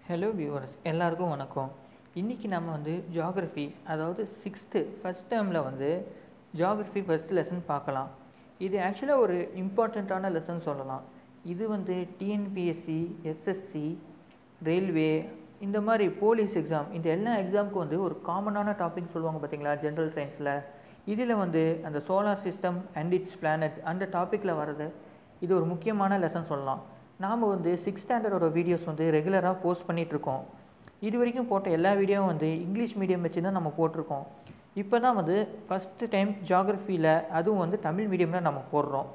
Hello viewers, எல்லாருக்கும் வணக்கம். இன்றைக்கி நம்ம வந்து ஜியாகிரஃபி, அதாவது ஃபஸ்ட் டேர்மில் வந்து ஜியாகிரஃபி ஃபஸ்ட் லெசன் பார்க்கலாம். இது ஆக்சுவலாக ஒரு இம்பார்ட்டண்ட்டான லெசன் சொல்லலாம். இது வந்து டிஎன்பிஎஸ்சி, எஸ்எஸ்சி, ரயில்வே, இந்த மாதிரி போலீஸ் எக்ஸாம், இந்த எல்லா எக்ஸாமுக்கும் வந்து ஒரு காமனான டாபிக் சொல்லுவாங்க பார்த்தீங்களா, ஜென்ரல் சயின்ஸில். இதில் வந்து அந்த solar system and its planet அந்த டாப்பிக்கில் வர்றது இது ஒரு முக்கியமான லெசன் சொல்லலாம். நாம் வந்து 6th ஸ்டாண்டர்டோட வீடியோஸ் வந்து ரெகுலராக போஸ்ட் பண்ணிகிட்ருக்கோம். இது வரைக்கும் போட்ட எல்லா வீடியோவும் வந்து இங்கிலீஷ் மீடியம் வச்சு தான் நம்ம போட்டிருக்கோம். இப்போ தான் வந்து ஃபஸ்ட்டு டைம் ஜியாகிரஃபியில், அதுவும் வந்து தமிழ் மீடியமில் நம்ம போடுறோம்.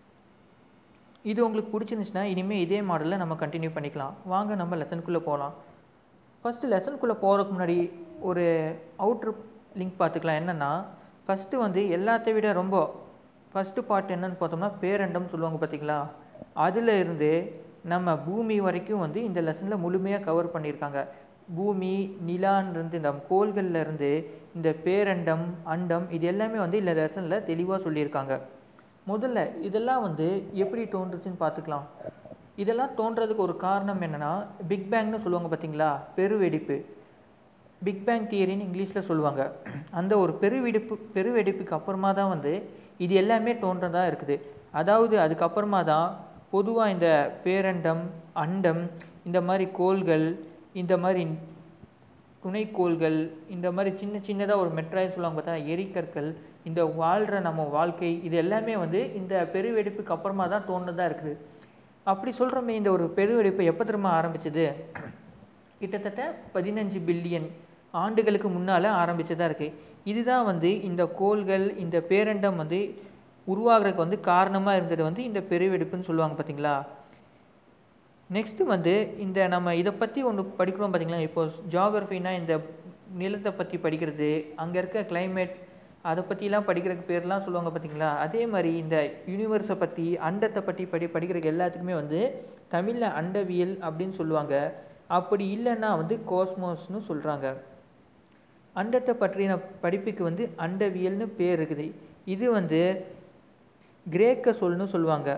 இது உங்களுக்கு பிடிச்சிருந்துச்சுன்னா இனிமேல் இதே மாடலில் நம்ம கண்டினியூ பண்ணிக்கலாம். வாங்க நம்ம லெசனுக்குள்ளே போகலாம். ஃபஸ்ட்டு லெசனுக்குள்ளே போகிறதுக்கு முன்னாடி ஒரு அவுட்ரு லிங்க் பார்த்துக்கலாம். என்னென்னா, ஃபஸ்ட்டு வந்து எல்லாத்தை விட ரொம்ப ஃபஸ்ட்டு பார்ட் என்னென்னு பார்த்தோம்னா பேரண்டம் சொல்லுவாங்க பார்த்தீங்களா, அதில் இருந்து நம்ம பூமி வரைக்கும் வந்து இந்த லெசனில் முழுமையாக கவர் பண்ணியிருக்காங்க. பூமி, நிலான்லேருந்து, இந்த கோள்களில் இருந்து இந்த பேரண்டம், அண்டம், இது எல்லாமே வந்து இந்த லெசனில் தெளிவாக சொல்லியிருக்காங்க. முதல்ல இதெல்லாம் வந்து எப்படி தோன்றுச்சுன்னு பார்த்துக்கலாம். இதெல்லாம் தோன்றதுக்கு ஒரு காரணம் என்னென்னா, பிக் பேங்னு சொல்லுவாங்க பார்த்தீங்களா, பெருவெடிப்பு, பிக் பேங் தியரின்னு இங்கிலீஷில் சொல்லுவாங்க. அந்த ஒரு பெருவெடிப்புக்கு அப்புறமா தான் வந்து இது எல்லாமே தோன்றதாக இருக்குது. அதாவது அதுக்கப்புறமா தான் பொதுவாக இந்த பேரண்டம், அண்டம், இந்த மாதிரி கோள்கள், இந்த மாதிரி துணைக்கோள்கள், இந்த மாதிரி சின்ன சின்னதாக ஒரு மெட்ராய் சொல்லுவாங்க பார்த்தா, எரிக்கற்கள், இந்த வாழ்கிற நம்ம வாழ்க்கை, இது எல்லாமே வந்து இந்த பெருவெடிப்புக்கு அப்புறமா தான் தோன்றதாக இருக்குது. அப்படி சொல்கிறோமே, இந்த ஒரு பெருவெடிப்பு எப்போ திரும்ப ஆரம்பிச்சது? கிட்டத்தட்ட 15 பில்லியன் ஆண்டுகளுக்கு முன்னால் ஆரம்பித்ததாக இருக்குது. இதுதான் வந்து இந்த கோள்கள், இந்த பேரண்டம் வந்து உருவாகிறதுக்கு வந்து காரணமாக இருந்தது வந்து இந்த பெருவெடிப்புன்னு சொல்லுவாங்க பார்த்தீங்களா. நெக்ஸ்ட்டு வந்து இந்த நம்ம இதை பற்றி ஒன்று படிக்கிறோம் பார்த்தீங்களா. இப்போது ஜியாகிரஃபின்னா இந்த நிலத்தை பற்றி படிக்கிறது, அங்கே இருக்க கிளைமேட், அதை பற்றிலாம் படிக்கிறதுக்கு பேர்லாம் சொல்லுவாங்க பார்த்தீங்களா. அதே மாதிரி இந்த யூனிவர்ஸை பற்றி, அண்டத்தை பற்றி படிக்கிறதுக்கு எல்லாத்துக்குமே வந்து தமிழில் அண்டவியல் அப்படின்னு சொல்லுவாங்க. அப்படி இல்லைன்னா வந்து கோஸ்மோஸ்னு சொல்கிறாங்க. அண்டத்தை பற்றின படிப்புக்கு வந்து அண்டவியல்னு பேர் இருக்குது. இது வந்து கிரேக்க சொல்னு சொல்லுவாங்க.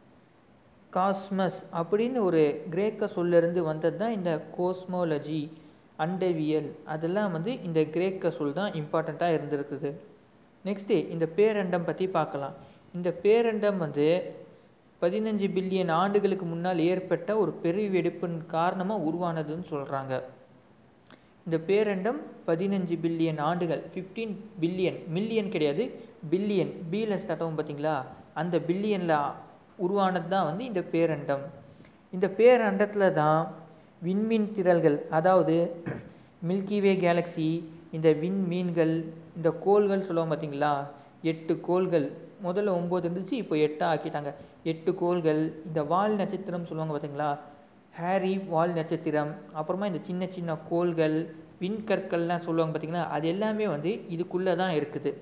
காஸ்மஸ் அப்படின்னு ஒரு கிரேக்க சொல்லிருந்து வந்தது தான் இந்த கோஸ்மோலஜி, அண்டவியல், அதெல்லாம் வந்து இந்த கிரேக்க சொல் தான் இம்பார்ட்டண்ட்டாக இருந்திருக்குது. நெக்ஸ்ட்டு இந்த பேரண்டம் பற்றி பார்க்கலாம். இந்த பேரண்டம் வந்து 15 பில்லியன் ஆண்டுகளுக்கு முன்னால் ஏற்பட்ட ஒரு பெருவெடிப்பின் காரணமாக உருவானதுன்னு சொல்கிறாங்க. இந்த பேரண்டம் 15 பில்லியன் ஆண்டுகள், 15 பில்லியன், மில்லியன் கிடையாது, பில்லியன், பியில் ஸ்டார்ட் ஆகும் பார்த்தீங்களா, அந்த பில்லியனில் உருவானது தான் வந்து இந்த பேரண்டம். இந்த பேரண்டத்தில் தான் விண்மீன் திரள்கள், அதாவது மில்கிவே கேலக்ஸி, இந்த விண்மீன்கள், இந்த கோள்கள் சொல்லுவோம் பார்த்தீங்களா, 8 கோள்கள், முதல்ல 9 இருந்துச்சு, இப்போ 8 ஆக்கிட்டாங்க. 8 கோள்கள், இந்த வால் நட்சத்திரம் சொல்லுவாங்க பார்த்தீங்களா, ஹேரி வால் நட்சத்திரம், அப்புறமா இந்த சின்ன சின்ன கோள்கள், விண்கற்கள்லாம் சொல்லுவாங்க பார்த்தீங்களா, அது எல்லாமே வந்து இதுக்குள்ளே தான் இருக்குது.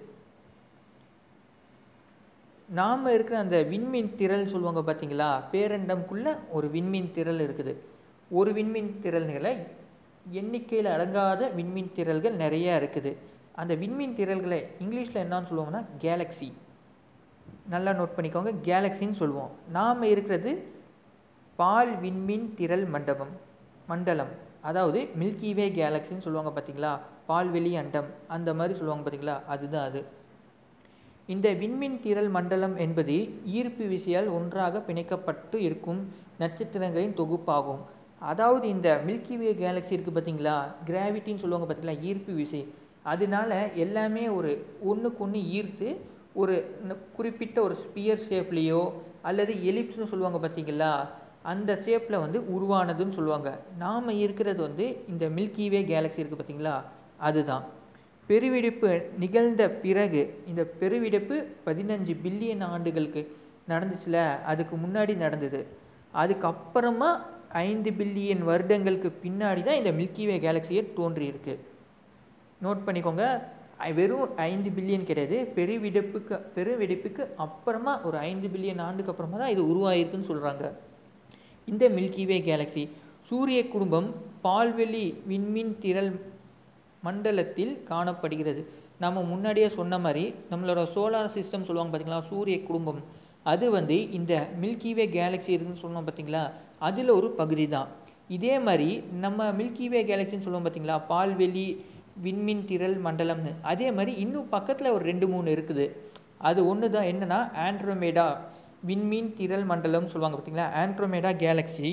நாம் இருக்கிற அந்த விண்மீன் திரள் சொல்லுவாங்க பார்த்தீங்களா, பேரண்டம்குள்ளே ஒரு விண்மீன் திரள் இருக்குது. ஒரு விண்மீன் திரள்களை எண்ணிக்கையில் அடங்காத விண்மீன் திரள்கள் நிறையா இருக்குது. அந்த விண்மீன் திரள்களை இங்கிலீஷில் என்னன்னு சொல்லுவாங்கன்னா கேலக்ஸி. நல்லா நோட் பண்ணிக்கோங்க, கேலக்ஸின்னு சொல்லுவோம். நாம் இருக்கிறது பால் விண்மீன் திரள் மண்டலம், அதாவது மில்கிவே கேலக்ஸின்னு சொல்லுவாங்க பார்த்தீங்களா, பால்வெளி அண்டம், அந்த மாதிரி சொல்லுவாங்க பார்த்தீங்களா, அதுதான் அது. இந்த விண்மீன் திரள் மண்டலம் என்பது ஈர்ப்பு விசையால் ஒன்றாக பிணைக்கப்பட்டு இருக்கும் நட்சத்திரங்களின் தொகுப்பாகும். அதாவது இந்த மில்கிவே கேலக்ஸி இருக்குது பார்த்தீங்களா, கிராவிட்டின்னு சொல்லுவாங்க பார்த்தீங்களா, ஈர்ப்பு விசை, அதனால எல்லாமே ஒரு ஒன்றுக்கு ஒன்று ஈர்த்து ஒரு குறிப்பிட்ட ஒரு ஸ்பியர் ஷேப்லேயோ அல்லது எலிப்ஸ்னு சொல்லுவாங்க பார்த்தீங்களா, அந்த ஷேப்பில் வந்து உருவானதுன்னு சொல்லுவாங்க. நாம் இருக்கிறது வந்து இந்த மில்கிவே கேலக்ஸி இருக்குது பார்த்தீங்களா, அதுதான். பெருவெடிப்பு நிகழ்ந்த பிறகு, இந்த பெருவெடிப்பு 15 பில்லியன் ஆண்டுகளுக்கு நடந்துச்சுல, அதுக்கு முன்னாடி நடந்தது. அதுக்கப்புறமா 5 பில்லியன் வருடங்களுக்கு பின்னாடி தான் இந்த மில்கிவே கேலக்ஸியே தோன்றியிருக்கு. நோட் பண்ணிக்கோங்க, வெறும் 5 பில்லியன் கிடையாது, பெருவெடிப்புக்கு அப்புறமா ஒரு 5 பில்லியன் ஆண்டுக்கு அப்புறமா தான் இது உருவாயிருக்குன்னு சொல்கிறாங்க. இந்த மில்கிவே கேலக்ஸி சூரிய குடும்பம் பால்வெளி விண்மீன் திரள் மண்டலத்தில் காணப்படுகிறது. நம்ம முன்னாடியே சொன்ன மாதிரி நம்மளோட சோலார் சிஸ்டம் சொல்லுவாங்க பார்த்தீங்களா, சூரிய குடும்பம், அது வந்து இந்த மில்கிவே கேலக்ஸி இருக்குதுன்னு சொன்னோம் பார்த்தீங்களா, அதில் ஒரு பகுதி தான். இதே மாதிரி நம்ம மில்கிவே கேலக்சின்னு சொல்லுவோம் பார்த்தீங்களா, பால்வெளி விண்மீன் திரள் மண்டலம்னு. அதே மாதிரி இன்னும் பக்கத்தில் ஒரு 2-3 இருக்குது. அது ஒன்று தான் என்னென்னா ஆண்ட்ரோமேடா விண்மீன் திரள் மண்டலம்னு சொல்லுவாங்க பார்த்தீங்களா, ஆண்ட்ரோமேடா கேலக்ஸி.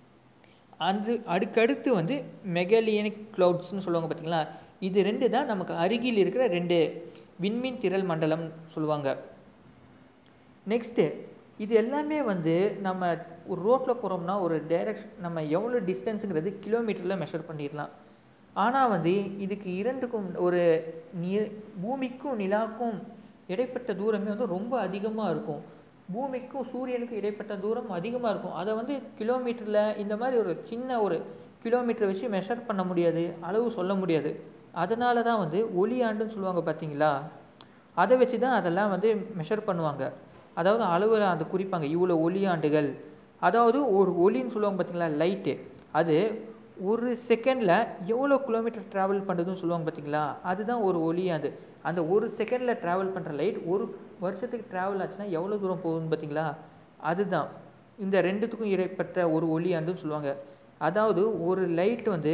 அடுக்கடுத்து வந்து மெகலியனிக் க்ளவுட்ஸ்னு சொல்லுவாங்க பார்த்தீங்களா. இது 2 தான் நமக்கு அருகில் இருக்கிற 2 விண்மீன் திரள் மண்டலம் சொல்லுவாங்க. நெக்ஸ்ட்டு இது எல்லாமே வந்து நம்ம ஒரு ரோட்டில் போகிறோம்னா ஒரு டைரக்ஷன் நம்ம எவ்வளோ டிஸ்டன்ஸுங்கிறது கிலோமீட்டரில் மெஷர் பண்ணிடலாம். ஆனால் வந்து இதுக்கு இரண்டுக்கும் ஒரு பூமிக்கும் நிலாவுக்கும் இடைப்பட்ட தூரமே வந்து ரொம்ப அதிகமாக இருக்கும். பூமிக்கும் சூரியனுக்கும் இடைப்பட்ட தூரம் அதிகமாக இருக்கும். அதை வந்து கிலோமீட்டரில் இந்த மாதிரி ஒரு சின்ன ஒரு கிலோமீட்டரை வச்சு மெஷர் பண்ண முடியாது, அளவு சொல்ல முடியாது. அதனால தான் வந்து ஒளி ஆண்டுன்னு சொல்லுவாங்க பார்த்தீங்களா, அதை வச்சு தான் அதெல்லாம் வந்து மெஷர் பண்ணுவாங்க. அதாவது அளவில் அதை குறிப்பாங்க, இவ்வளோ ஒளி ஆண்டுகள். அதாவது ஒரு ஒளின்னு சொல்லுவாங்க பார்த்தீங்களா, லைட்டு, அது ஒரு செகண்டில் எவ்வளோ கிலோமீட்டர் ட்ராவல் பண்ணுறதுன்னு சொல்லுவாங்க பார்த்தீங்களா, அதுதான் ஒரு ஒளியாண்டு. அந்த ஒரு செகண்டில் ட்ராவல் பண்ணுற லைட் ஒரு வருஷத்துக்கு ட்ராவல் ஆச்சுன்னா எவ்வளோ தூரம் போகுதுன்னு பார்த்தீங்களா, அதுதான் இந்த ரெண்டுத்துக்கும் இடைப்பட்ட ஒரு ஒளியாண்டுன்னு சொல்லுவாங்க. அதாவது ஒரு லைட் வந்து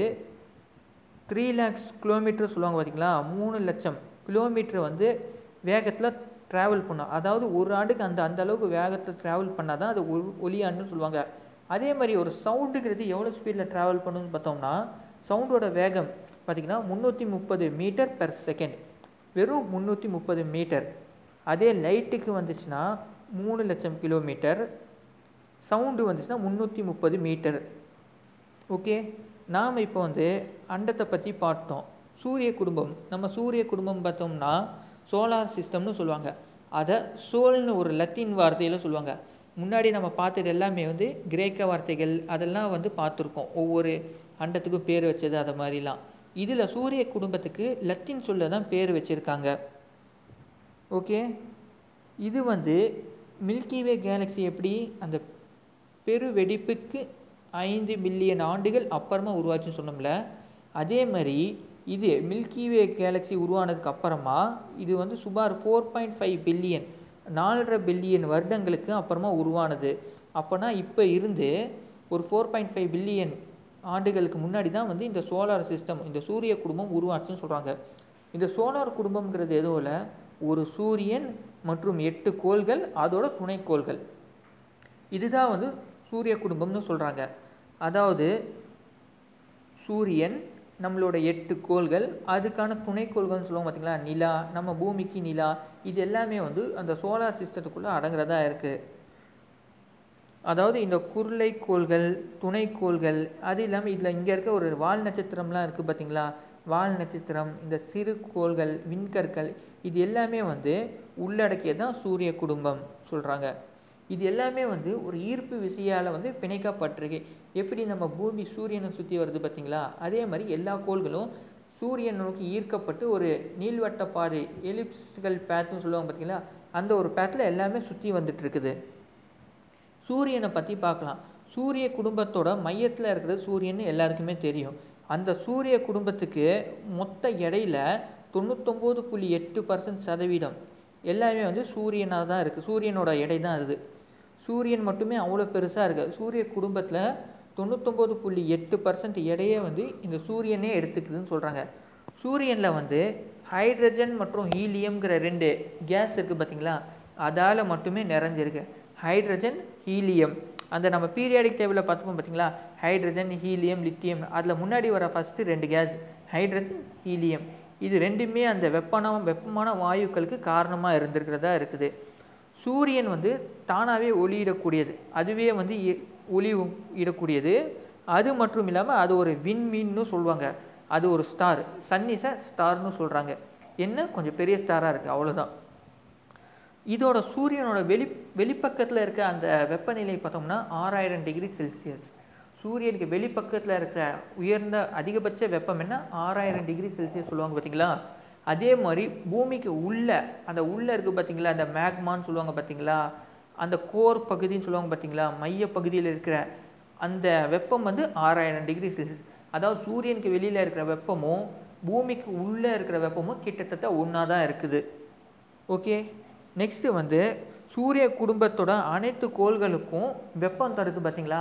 3 lakhs கிலோமீட்டர் சொல்லுவாங்க பார்த்தீங்களா, 3 லட்சம் கிலோமீட்டர் வந்து வேகத்தில் ட்ராவல் பண்ணும். அதாவது ஒரு ஆண்டுக்கு அந்த அளவுக்கு வேகத்தில் ட்ராவல் பண்ணால் தான் அது ஒளியாண்டுன்னு சொல்லுவாங்க. அதே மாதிரி ஒரு சவுண்டுங்கிறது எவ்வளோ ஸ்பீடில் ட்ராவல் பண்ணணும்னு பார்த்தோம்னா, சவுண்டோட வேகம் பார்த்திங்கன்னா 330 மீட்டர் பெர் செகண்ட், வெறும் 330 மீட்டர். அதே லைட்டுக்கு வந்துச்சுன்னா 3 லட்சம் கிலோமீட்டர், சவுண்டு வந்துச்சுன்னா 330 மீட்டர். ஓகே, நாம் இப்போ வந்து அண்டத்தை பற்றி பார்த்தோம். சூரிய குடும்பம், நம்ம சூரிய குடும்பம் பார்த்தோம்னா சோலார் சிஸ்டம்னு சொல்லுவாங்க. அதை சோல்னு ஒரு லத்தீன் வார்த்தையில் சொல்லுவாங்க. முன்னாடி நம்ம பார்த்தது எல்லாமே வந்து கிரேக்க வார்த்தைகள், அதெல்லாம் வந்து பார்த்துருக்கோம், ஒவ்வொரு அண்டத்துக்கும் பேர் வச்சது அதை மாதிரிலாம். இதில் சூரிய குடும்பத்துக்கு லத்தீன் சொல்ல தான் பேர் வச்சுருக்காங்க. ஓகே, இது வந்து மில்கிவே கேலக்ஸி எப்படி அந்த பெரு வெடிப்புக்கு 5 பில்லியன் ஆண்டுகள் அப்புறமா உருவாச்சுன்னு சொன்னோம்ல, அதே மாதிரி இது மில்கிவே கேலக்ஸி உருவானதுக்கு அப்புறமா இது வந்து சுமார் 4.5 பில்லியன் 4.5 பில்லியன் வருடங்களுக்கு அப்புறமா உருவானது. அப்போனா இப்போ இருந்து ஒரு 4.5 பில்லியன் ஆண்டுகளுக்கு முன்னாடி தான் வந்து இந்த சோலார் சிஸ்டம், இந்த சூரிய குடும்பம் உருவாச்சுன்னு சொல்கிறாங்க. இந்த சோலார் குடும்பம்ங்கிறது எதுவும் இல்லை, ஒரு சூரியன் மற்றும் 8 கோள்கள், அதோட துணைக்கோள்கள், இதுதான் வந்து சூரிய குடும்பம்னு சொல்கிறாங்க. அதாவது சூரியன், நம்மளோட 8 கோள்கள், அதுக்கான துணைக்கோள்கள்னு சொல்லுவோம் பார்த்திங்களா, நிலா, நம்ம பூமிக்கு நிலா, இது எல்லாமே வந்து அந்த சோலார் சிஸ்டத்துக்குள்ளே அடங்குறதா இருக்குது. அதாவது இந்த குருளை கோள்கள், துணைக்கோள்கள், அது இல்லாமல் இதில் இங்கே இருக்க ஒரு வால் நட்சத்திரம்லாம் இருக்குது பார்த்திங்களா, வால் நட்சத்திரம், இந்த சிறு கோள்கள், விண்கற்கள், இது எல்லாமே வந்து உள்ளடக்கியதான் சூரிய குடும்பம் சொல்கிறாங்க. இது எல்லாமே வந்து ஒரு ஈர்ப்பு விசையால் வந்து பிணைக்கப்பட்டிருக்கு. எப்படி நம்ம பூமி சூரியனை சுற்றி வருது பார்த்திங்களா, அதே மாதிரி எல்லா கோள்களும் சூரியனை நோக்கி ஈர்க்கப்பட்டு ஒரு நீள்வட்ட பாதை, எலிப்ஸ்கள் பேத்துன்னு சொல்லுவாங்க பார்த்திங்களா, அந்த ஒரு பேத்தில் எல்லாமே சுற்றி வந்துட்டு இருக்குது. சூரியனை பற்றி பார்க்கலாம். சூரிய குடும்பத்தோட மையத்தில் இருக்கிறது சூரியன் எல்லாருக்குமே தெரியும். அந்த சூரிய குடும்பத்துக்கு மொத்த எடையில் 99.8% எல்லாமே வந்து சூரியனாக தான் இருக்குது. சூரியனோட எடை தான் அது. சூரியன் மட்டுமே அவ்வளோ பெருசாக இருக்குது. சூரிய குடும்பத்தில் 99.8% எடையே வந்து இந்த சூரியனே எடுத்துக்குதுன்னு சொல்கிறாங்க. சூரியனில் வந்து ஹைட்ரஜன் மற்றும் ஹீலியம்ங்கிற 2 கேஸ் இருக்குது பார்த்திங்களா, அதால் மட்டுமே நிறைஞ்சிருக்கு. ஹைட்ரஜன், ஹீலியம், அந்த நம்ம பீரியாடிக் டேபிளில் பார்த்துப்போம் பார்த்திங்களா, ஹைட்ரஜன், ஹீலியம், லித்தியம், அதில் முன்னாடி வர ஃபஸ்ட்டு 2 கேஸ் ஹைட்ரஜன், ஹீலியம், இது ரெண்டுமே அந்த வெப்பமான வாயுக்களுக்கு காரணமாக இருந்திருக்கிறதா இருக்குது. சூரியன் வந்து தானாகவே ஒளியிடக்கூடியது, அதுவே வந்து ஒளி இடக்கூடியது. அது மட்டும் இல்லாமல் அது ஒரு விண்மீன்னு சொல்லுவாங்க. அது ஒரு ஸ்டார், சன் இஸ் அ ஸ்டார்னு சொல்கிறாங்க. என்ன கொஞ்சம் பெரிய ஸ்டாராக இருக்குது, அவ்வளோதான். இதோட சூரியனோட வெளிப்பக்கத்தில் இருக்க அந்த வெப்பநிலை பார்த்தோம்னா 6000 டிகிரி செல்சியஸ். சூரியனுக்கு வெளிப்பக்கத்தில் இருக்கிற உயர்ந்த அதிகபட்ச வெப்பம் என்ன, 6000 டிகிரி செல்சியஸ் சொல்லுவாங்க பார்த்திங்களா. அதே மாதிரி பூமிக்கு அந்த உள்ளே இருக்குது பார்த்திங்களா, அந்த மேக்மான்னு சொல்லுவாங்க பார்த்திங்களா, அந்த கோர் பகுதின்னு சொல்லுவாங்க பார்த்திங்களா, மைய பகுதியில் இருக்கிற அந்த வெப்பம் வந்து 6000 டிகிரி செல்சியஸ். அதாவது சூரியனுக்கு வெளியில் இருக்கிற வெப்பமும் பூமிக்கு உள்ளே இருக்கிற வெப்பமும் கிட்டத்தட்ட ஒன்றா தான் இருக்குது. ஓகே, நெக்ஸ்ட்டு வந்து சூரிய குடும்பத்தோட அனைத்து கோள்களுக்கும் வெப்பம் தருது பார்த்திங்களா.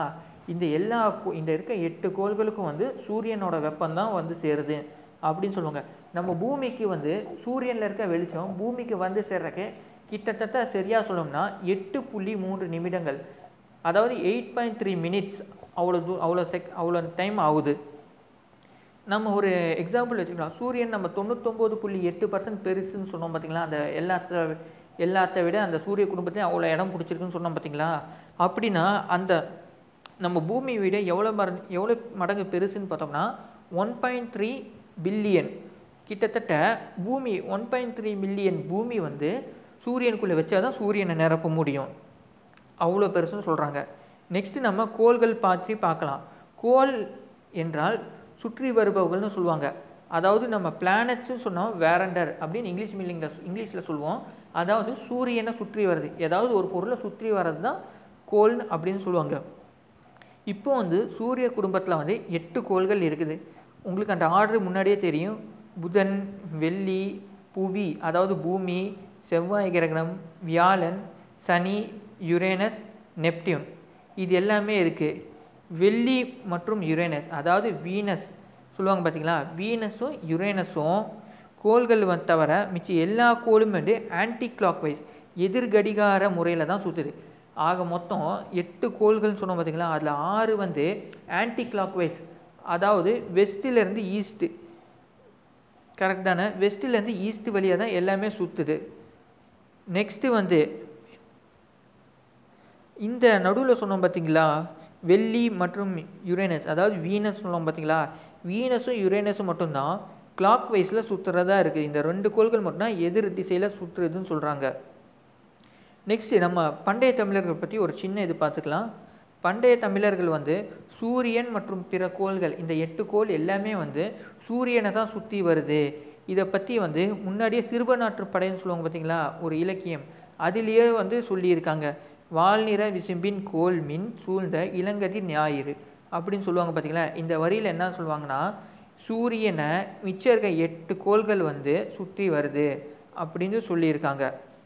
இந்த இருக்க 8 கோள்களுக்கும் வந்து சூரியனோட வெப்பம் தான் வந்து சேருது அப்படின்னு சொல்லுவாங்க. நம்ம பூமிக்கு வந்து சூரியனில் இருக்க வெளிச்சம் பூமிக்கு வந்து சேர்றக்கு கிட்டத்தட்ட சரியாக சொல்லணும்னா 8.3 நிமிடங்கள், அதாவது 8.3 மினிட்ஸ், அவ்வளோ டைம் ஆகுது. நம்ம ஒரு எக்ஸாம்பிள் வச்சுக்கலாம். சூரியன் நம்ம 99.8% பெருசுன்னு சொன்னோம் பார்த்தீங்களா, அந்த எல்லாத்த விட அந்த சூரிய குடும்பத்தையும் அவ்வளோ இடம் பிடிச்சிருக்குன்னு சொன்னோம் பார்த்தீங்களா. அப்படின்னா அந்த நம்ம பூமியை விட எவ்வளோ மடங்கு பெருசுன்னு பார்த்தோம்னா 1.3 பில்லியன். கிட்டத்தட்ட பூமி 1.3 மில்லியன் பூமி வந்து சூரியனுக்குள்ளே வச்சா தான் சூரியனை நிரப்ப முடியும், அவ்வளோ பெருசுன்னு சொல்கிறாங்க. நெக்ஸ்ட்டு நம்ம கோள்கள் பற்றி பார்க்கலாம். கோள் என்றால் சுற்றி வருபவர்கள்னு சொல்லுவாங்க. அதாவது நம்ம பிளானட்ஸ்ன்னு சொன்னோம் வேரண்டர் அப்படின்னு இங்கிலீஷில் சொல்லுவோம். அதாவது சூரியனை சுற்றி வர்றது, ஏதாவது ஒரு பொருளை சுற்றி வர்றது தான் கோள் அப்படின்னு சொல்லுவாங்க. இப்போ வந்து சூரிய குடும்பத்தில் வந்து 8 கோள்கள் இருக்குது. உங்களுக்கு அந்த ஆர்டர் முன்னாடியே தெரியும். புதன், வெள்ளி, புவி அதாவது பூமி, செவ்வாய் கிரகம், வியாழன், சனி, யுரேனஸ், நெப்டியூன், இது எல்லாமே இருக்குது. வெள்ளி மற்றும் யுரேனஸ் அதாவது வீனஸ் சொல்லுவாங்க பார்த்தீங்களா, வீனஸும் யுரேனஸும் கோள்கள் தவிர மிச்சம் எல்லா கோளும் வந்து ஆன்டி கிளாக் வைஸ் எதிர்கடிகார முறையில் தான் சுற்றுது. ஆக மொத்தம் 8 கோள்கள்னு சொன்னோம் பார்த்தீங்களா, அதில் 6 வந்து ஆன்டி கிளாக் வைஸ், அதாவது வெஸ்ட்டிலேருந்து ஈஸ்ட்டு, கரெக்ட் தானே, வெஸ்ட்டிலேருந்து ஈஸ்ட் வழியாக தான் எல்லாமே சுற்றுது. நெக்ஸ்ட்டு வந்து இந்த நடுவில் சொன்னோம் பார்த்தீங்களா வெள்ளி மற்றும் யுரேனஸ் அதாவது வீனஸ் சொன்னோம் பார்த்தீங்களா, வீனஸும் யுரேனஸும் மட்டும்தான் கிளாக் வைஸில் சுற்றுறதா இருக்குது. இந்த 2 கோள்கள் மட்டும்தான் எதிர் திசையில் சுற்றுறதுன்னு சொல்கிறாங்க. நெக்ஸ்ட்டு நம்ம பண்டைய தமிழர்கள் பற்றி ஒரு சின்ன இது பார்த்துக்கலாம். பண்டைய தமிழர்கள் வந்து சூரியன் மற்றும் பிற கோள்கள், இந்த 8 கோள் எல்லாமே வந்து சூரியனை தான் சுற்றி வருது. இதை பற்றி வந்து முன்னாடியே சிறுபநாற்று படைன்னு சொல்லுவாங்க பார்த்தீங்களா, ஒரு இலக்கியம், அதிலேயே வந்து சொல்லியிருக்காங்க. வால்நிற விசும்பின் கோள் மின் சூழ்ந்த இளங்கதிர் ஞாயிறு அப்படின்னு சொல்லுவாங்க பார்த்தீங்களா. இந்த வரியில் என்ன சொல்லுவாங்கன்னா, சூரியனை மிச்சம் இருக்க 8 கோள்கள் வந்து சுற்றி வருது அப்படின்னு சொல்லியிருக்காங்க.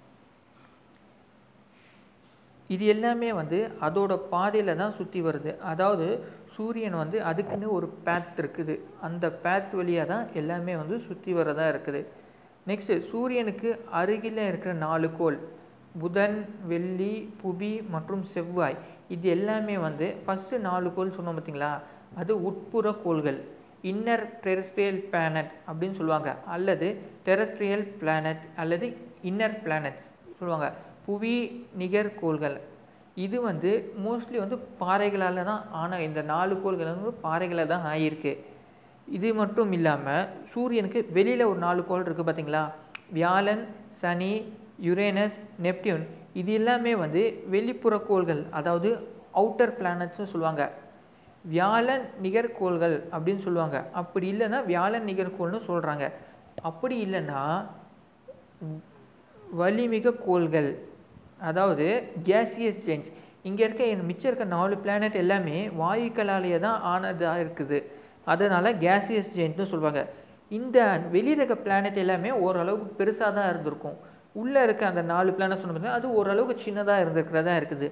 இது எல்லாமே வந்து அதோட பாதையில் தான் சுற்றி வருது. அதாவது சூரியன் வந்து அதுக்குன்னு ஒரு பேத் இருக்குது, அந்த பேத் வழியாக தான் எல்லாமே வந்து சுற்றி வரதா இருக்குது. நெக்ஸ்ட்டு சூரியனுக்கு அருகில் இருக்கிற 4 கோள் புதன், வெள்ளி, புவி மற்றும் செவ்வாய், இது எல்லாமே வந்து ஃபஸ்ட்டு 4 கோள் சொன்னோம் பார்த்தீங்களா, அது உட்புற கோள்கள், இன்னர் டெரெஸ்ட்ரியல் பிளானட் அப்படின்னு சொல்லுவாங்க, அல்லது டெரெஸ்ட்ரியல் பிளானட் அல்லது இன்னர் பிளானட்ஸ் சொல்லுவாங்க. புவி நிகர் கோள்கள் இது வந்து மோஸ்ட்லி வந்து பாறைகளால் தான் ஆன, இந்த 4 கோள்கள் வந்து பாறைகளால் தான் ஆகியிருக்கு. இது மட்டும் இல்லாமல் சூரியனுக்கு வெளியில் ஒரு 4 கோள் இருக்குது பார்த்தீங்களா, வியாழன், சனி, யுரேனஸ், நெப்டியூன், இது எல்லாமே வந்து வெளிப்புற கோள்கள், அதாவது அவுட்டர் பிளானட்ஸ்னு சொல்லுவாங்க. வியாழன் நிகர்கோள்கள் அப்படின்னு சொல்லுவாங்க. அப்படி இல்லைன்னா வியாழன் நிகர்கோள்னு சொல்கிறாங்க. அப்படி இல்லைன்னா வலிமிக கோள்கள், அதாவது கேசியஸ் ஜெயின்ஸ். இங்கே இருக்க மிச்சம் இருக்க 4 பிளானட் எல்லாமே வாயுக்களாலேயே தான் ஆனதாக இருக்குது, அதனால் கேசியஸ் ஜெயின்ட்னு சொல்லுவாங்க. இந்த வெளியில் இருக்க பிளானட் எல்லாமே ஓரளவுக்கு பெருசாக தான் இருந்திருக்கும். உள்ளே இருக்க அந்த 4 பிளானட் சொன்ன பார்த்தீங்கன்னா அது ஓரளவுக்கு சின்னதாக இருந்திருக்கிறதா இருக்குது.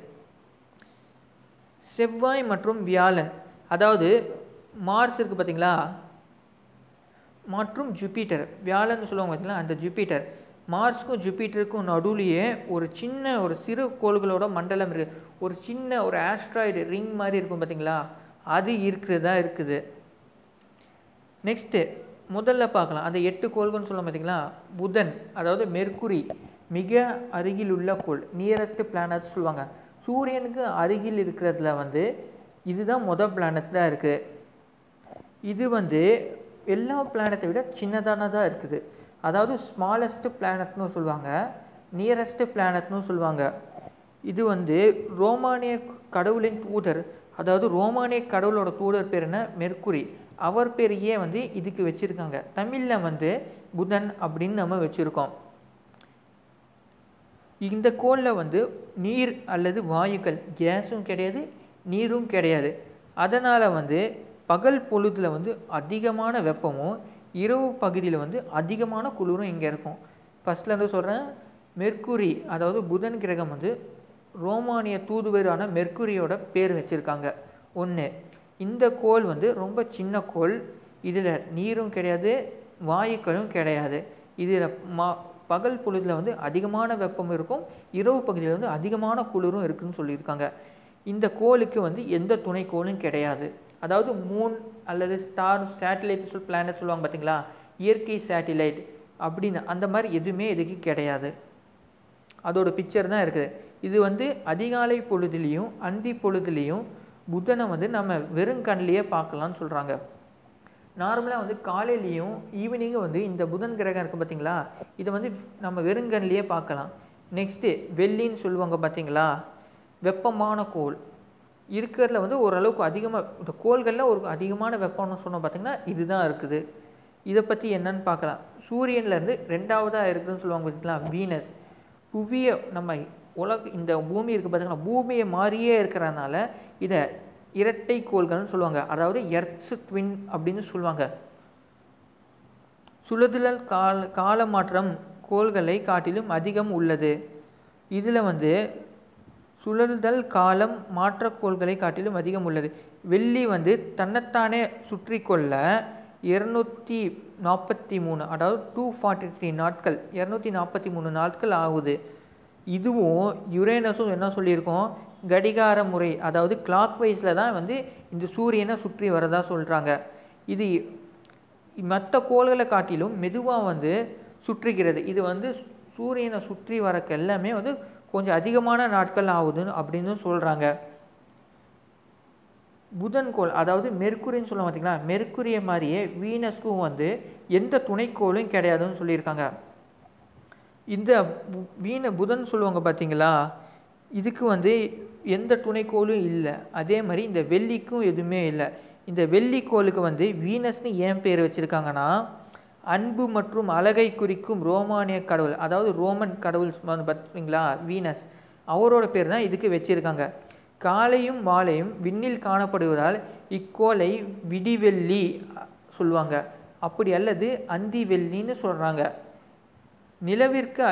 செவ்வாய் மற்றும் வியாழன், அதாவது மார்ஸ் இருக்குது பார்த்தீங்களா மற்றும் ஜூபிட்டர், வியாழன் சொல்லுவாங்க பார்த்தீங்களா அந்த ஜூபிட்டர், மார்ஸுக்கும் ஜூபிட்டருக்கும் நடுவுலையே ஒரு சிறு கோள்களோட மண்டலம் இருக்குது. ஒரு சின்ன ஒரு ஆஸ்ட்ராய்டு ரிங் மாதிரி இருக்கும் பார்த்தீங்களா, அது இருக்கிறதா இருக்குது. நெக்ஸ்ட்டு முதல்ல பார்க்கலாம், அந்த 8 கோள்கள்னு சொல்ல பார்த்தீங்களா. புதன் அதாவது மெர்க்குரி மிக அருகில் உள்ள கோள், நியரஸ்ட் பிளானட் சொல்லுவாங்க. சூரியனுக்கு அருகில் இருக்கிறதுல வந்து இதுதான் பிளானட் தான் இருக்குது. இது வந்து எல்லா பிளானட்டை விட சின்னதானதாக இருக்குது, அதாவது ஸ்மாலஸ்ட் பிளானட்னு சொல்லுவாங்க, நியரஸ்ட் பிளானட்னு சொல்லுவாங்க. இது வந்து ரோமானிய கடவுளின் தூதர், அதாவது ரோமானிய கடவுளோட தூதர் பேர் என்ன, மெர்க்குரி, அவர் பேரையே வந்து இதுக்கு வச்சுருக்காங்க. தமிழில் வந்து புதன் அப்படின்னு நம்ம வச்சுருக்கோம். இந்த கோளில் வந்து நீர் அல்லது வாயுக்கள், கேஸும் கிடையாது நீரும் கிடையாது. அதனால் வந்து பகல் பொழுதில் வந்து அதிகமான வெப்பமும் இரவு பகுதியில் வந்து அதிகமான குளிரும் இங்கே இருக்கும். ஃபஸ்ட்லேருந்து சொல்கிறேன், மெர்க்குரி அதாவது புதன் கிரகம் வந்து ரோமானிய தூதுவரான மெர்க்குரியோட பேர் வச்சுருக்காங்க. ஒன்று. இந்த கோள் வந்து ரொம்ப சின்ன கோள். இதில் நீரும் கிடையாது, வாயுக்களும் கிடையாது. இதில் பகல் பொழுதில் வந்து அதிகமான வெப்பம் இருக்கும், இரவு பகுதியில் வந்து அதிகமான குளிரும் இருக்குதுன்னு சொல்லியிருக்காங்க. இந்த கோளுக்கு வந்து எந்த துணைக்கோளும் கிடையாது. அதாவது மூன் அல்லது ஸ்டார், சேட்டிலைட் பிளானட் சொல்லுவாங்க பார்த்தீங்களா, இயற்கை சேட்டிலைட் அப்படின்னு அந்த மாதிரி எதுவுமே இதுக்கு கிடையாது. அதோட பிக்சர் தான் இருக்குது. இது வந்து அதிகாலை பொழுதுலேயும் அந்தி பொழுதுலேயும் புதனை வந்து நம்ம வெறுங்கண்ணிலேயே பார்க்கலான்னு சொல்கிறாங்க. நார்மலாக வந்து காலையிலையும் ஈவினிங்கும் வந்து இந்த புதன் கிரகம் இருக்குது பார்த்தீங்களா, இதை வந்து நம்ம வெறுங்கண்ணிலேயே பார்க்கலாம். நெக்ஸ்ட்டு வெள்ளின்னு சொல்லுவாங்க பார்த்தீங்களா, வெப்பமான கோள் இருக்கிறதுல வந்து ஓரளவுக்கு அதிகமாக, இந்த கோள்களில் ஒரு அதிகமான வெப்பம்னு சொன்னோம் பார்த்திங்கன்னா இதுதான் இருக்குது. இதை பற்றி என்னன்னு பார்க்கலாம். சூரியன்லேருந்து ரெண்டாவதாக இருக்குதுன்னு சொல்லுவாங்க பார்த்தீங்களா, வீனஸ். புவியை நம்ம இந்த பூமி இருக்குது பார்த்தீங்கன்னா, பூமியை மாதிரியே இருக்கிறதுனால இதை இரட்டை கோள்கள்னு சொல்லுவாங்க. அதாவது எர்த்ஸ் ட்வின் அப்படின்னு சொல்லுவாங்க. சுழலுதல் கால மாற்றம் கோள்களை காட்டிலும் அதிகம் உள்ளது. இதில் வந்து சுழலுதல் காலம் மாற்ற கோள்களை காட்டிலும் அதிகம் உள்ளது. வெள்ளி வந்து தன்னைத்தானே சுற்றி கொள்ள 243, அதாவது 243 நாட்கள், 243 நாட்கள் ஆகுது. இதுவும் யுரேனஸும் என்ன சொல்லியிருக்கோம், கடிகார முறை, அதாவது கிளாக் வைஸில் தான் வந்து இந்த சூரியனை சுற்றி வரதா சொல்கிறாங்க. இது மற்ற கோள்களை காட்டிலும் மெதுவாக வந்து சுற்றுகிறது. இது வந்து சூரியனை சுற்றி வரக்கு எல்லாமே வந்து கொஞ்சம் அதிகமான நாட்கள் ஆகுதுன்னு அப்படின்னு சொல்கிறாங்க. புதன்கோள், அதாவது மெர்க்குரின்னு சொல்ல பார்த்தீங்களா, மெர்க்குரியை மாதிரியே வீனஸ்க்கும் வந்து எந்த துணைக்கோளும் கிடையாதுன்னு சொல்லியிருக்காங்க. இந்த புதன் சொல்லுவாங்க பார்த்தீங்களா, இதுக்கு வந்து எந்த துணைக்கோளும் இல்லை. அதே மாதிரி இந்த வெள்ளிக்கும் எதுவுமே இல்லை. இந்த வெள்ளிக்கோளுக்கு வந்து வீனஸ்னு ஏன் பேர் வச்சுருக்காங்கன்னா, அன்பு மற்றும் அழகை குறிக்கும் ரோமானிய கடவுள், அதாவது ரோமன் கடவுள் பார்த்தீங்களா வீனஸ், அவரோட பேர் தான் இதுக்கு வச்சுருக்காங்க. காலையும் மாலையும் விண்ணில் காணப்படுவதால் இக்கோளை விடிவெள்ளி சொல்லுவாங்க. அப்படி அல்லது அந்தி வெள்ளின்னு சொல்கிறாங்க. நிலவிற்கு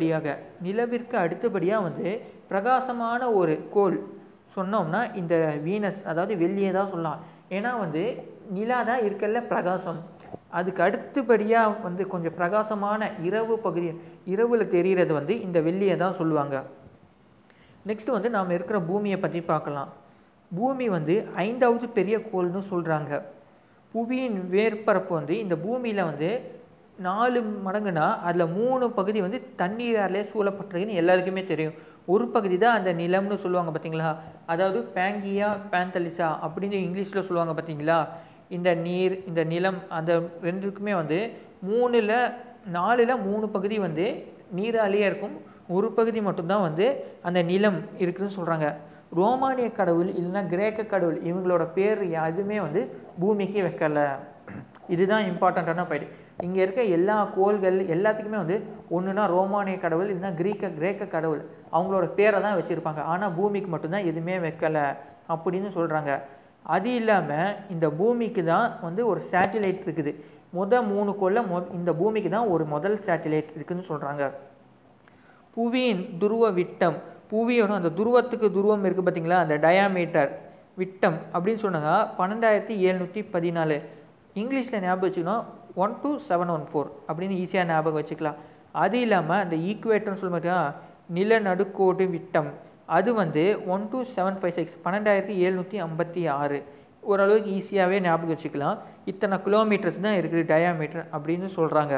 அடுத்தபடியாக வந்து பிரகாசமான ஒரு கோள் சொன்னோம்னா இந்த வீனஸ், அதாவது வெள்ளியை தான் சொல்லலாம். ஏன்னா வந்து நிலா தான் இருக்கல பிரகாசம். அதுக்கு அடுத்தபடியாக வந்து கொஞ்சம் பிரகாசமான இரவில் தெரிகிறது வந்து இந்த வெள்ளியை தான் சொல்லுவாங்க. நெக்ஸ்ட் வந்து நாம் இருக்கிற பூமியை பற்றி பார்க்கலாம். பூமி வந்து 5வது பெரிய கோள்னு சொல்கிறாங்க. புவியின் மேற்பரப்பு வந்து இந்த பூமியில் வந்து 4 மடங்குனா அதில் 3 பகுதி வந்து தண்ணீராலே சூழப்பட்டிருக்குன்னு எல்லாருக்குமே தெரியும். ஒரு பகுதி தான் அந்த நிலம்னு சொல்லுவாங்க பார்த்தீங்களா, அதாவது பேங்கியா பேந்தலிசா அப்படின்னு இங்கிலீஷில் சொல்லுவாங்க பார்த்தீங்களா. இந்த நீர், இந்த நிலம், அந்த ரெண்டுக்குமே வந்து 4ல் 3 பகுதி வந்து நீராலேயே இருக்கும், ஒரு பகுதி மட்டும்தான் வந்து அந்த நிலம் இருக்குதுன்னு சொல்கிறாங்க. ரோமானிய கடவுள் இல்லைன்னா கிரேக்க கடவுள் இவங்களோட பேர் எதுவுமே வந்து பூமிக்கு வைக்கலை. இதுதான் இம்பார்ட்டண்ட்டான பாயிண்ட். இங்கே இருக்க எல்லா கோள்கள் எல்லாத்துக்குமே வந்து ஒன்றுனா ரோமானிய கடவுள் இல்லைன்னா கிரேக்க கடவுள் அவங்களோட பேரை தான் வச்சுருப்பாங்க. ஆனால் பூமிக்கு மட்டும்தான் எதுவுமே வைக்கலை அப்படின்னு சொல்கிறாங்க. அது இல்லாமல் இந்த பூமிக்கு தான் வந்து ஒரு சேட்டிலைட் இருக்குது. 3 கோளில் இந்த பூமிக்கு தான் ஒரு முதல் சேட்டிலைட் இருக்குதுன்னு சொல்கிறாங்க. புவியின் துருவ விட்டம், புவியோட அந்த துருவம் இருக்குது பார்த்தீங்களா, அந்த டயாமீட்டர் விட்டம் அப்படின்னு சொன்னாங்க 12714. இங்கிலீஷில் ஞாபகம் வச்சுக்கணும் 12714 அப்படின்னு ஈஸியாக ஞாபகம் வச்சுக்கலாம். அது இல்லாமல் அந்த ஈக்குவேட்டர்னு சொல்ல மாட்டேங்க, நிலநடுக்கோடு விட்டம், அது வந்து 12756 12756. ஓரளவுக்கு ஈஸியாகவே ஞாபகம் வச்சுக்கலாம். இத்தனை கிலோமீட்டர்ஸ் தான் இருக்குது டயாமீட்டர் அப்படின்னு சொல்கிறாங்க.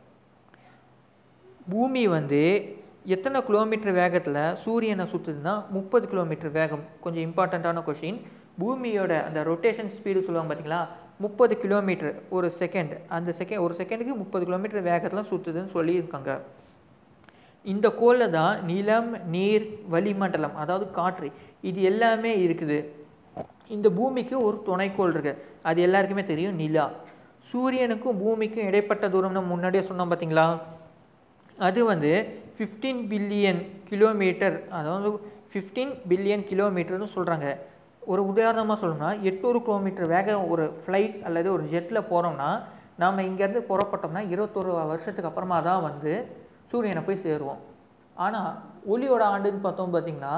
பூமி வந்து எத்தனை கிலோமீட்டர் வேகத்தில் சூரியனை சுற்றுதுன்னா 30 கிலோமீட்டர் வேகம். கொஞ்சம் இம்பார்ட்டண்ட்டான கொஷின். பூமியோட அந்த ரொட்டேஷன் ஸ்பீடு சொல்லுவாங்க பார்த்தீங்களா, 30 கிலோமீட்டர் ஒரு செகண்ட். அந்த ஒரு செகண்டுக்கு 30 கிலோமீட்டர் வேகத்தில் சுற்றுதுன்னு சொல்லியிருக்காங்க. இந்த கோளில் தான் நிலம், நீர், வளிமண்டலம், அதாவது காற்று, இது எல்லாமே இருக்குது. இந்த பூமிக்கு ஒரு துணைக்கோள் இருக்குது, அது எல்லாருக்குமே தெரியும், நிலா. சூரியனுக்கும் பூமிக்கும் இடைப்பட்ட தூரம் நம்ம முன்னாடியே சொன்னோம் பார்த்தீங்களா, அது வந்து 15 பில்லியன் கிலோமீட்டர், அதாவது 15 பில்லியன் கிலோமீட்டர்னு சொல்கிறாங்க. ஒரு உதாரணமாக சொல்லணும்னா 800 கிலோமீட்டர் வேகம் ஒரு ஃப்ளைட் அல்லது ஒரு ஜெட்டில் போகிறோம்னா நாம் இங்கேருந்து புறப்பட்டோம்னா 21 வருஷத்துக்கு அப்புறமா தான் வந்து சூரியனை போய் சேருவோம். ஆனால் ஒளியோட ஆண்டுன்னு பார்த்தோம் பார்த்திங்கன்னா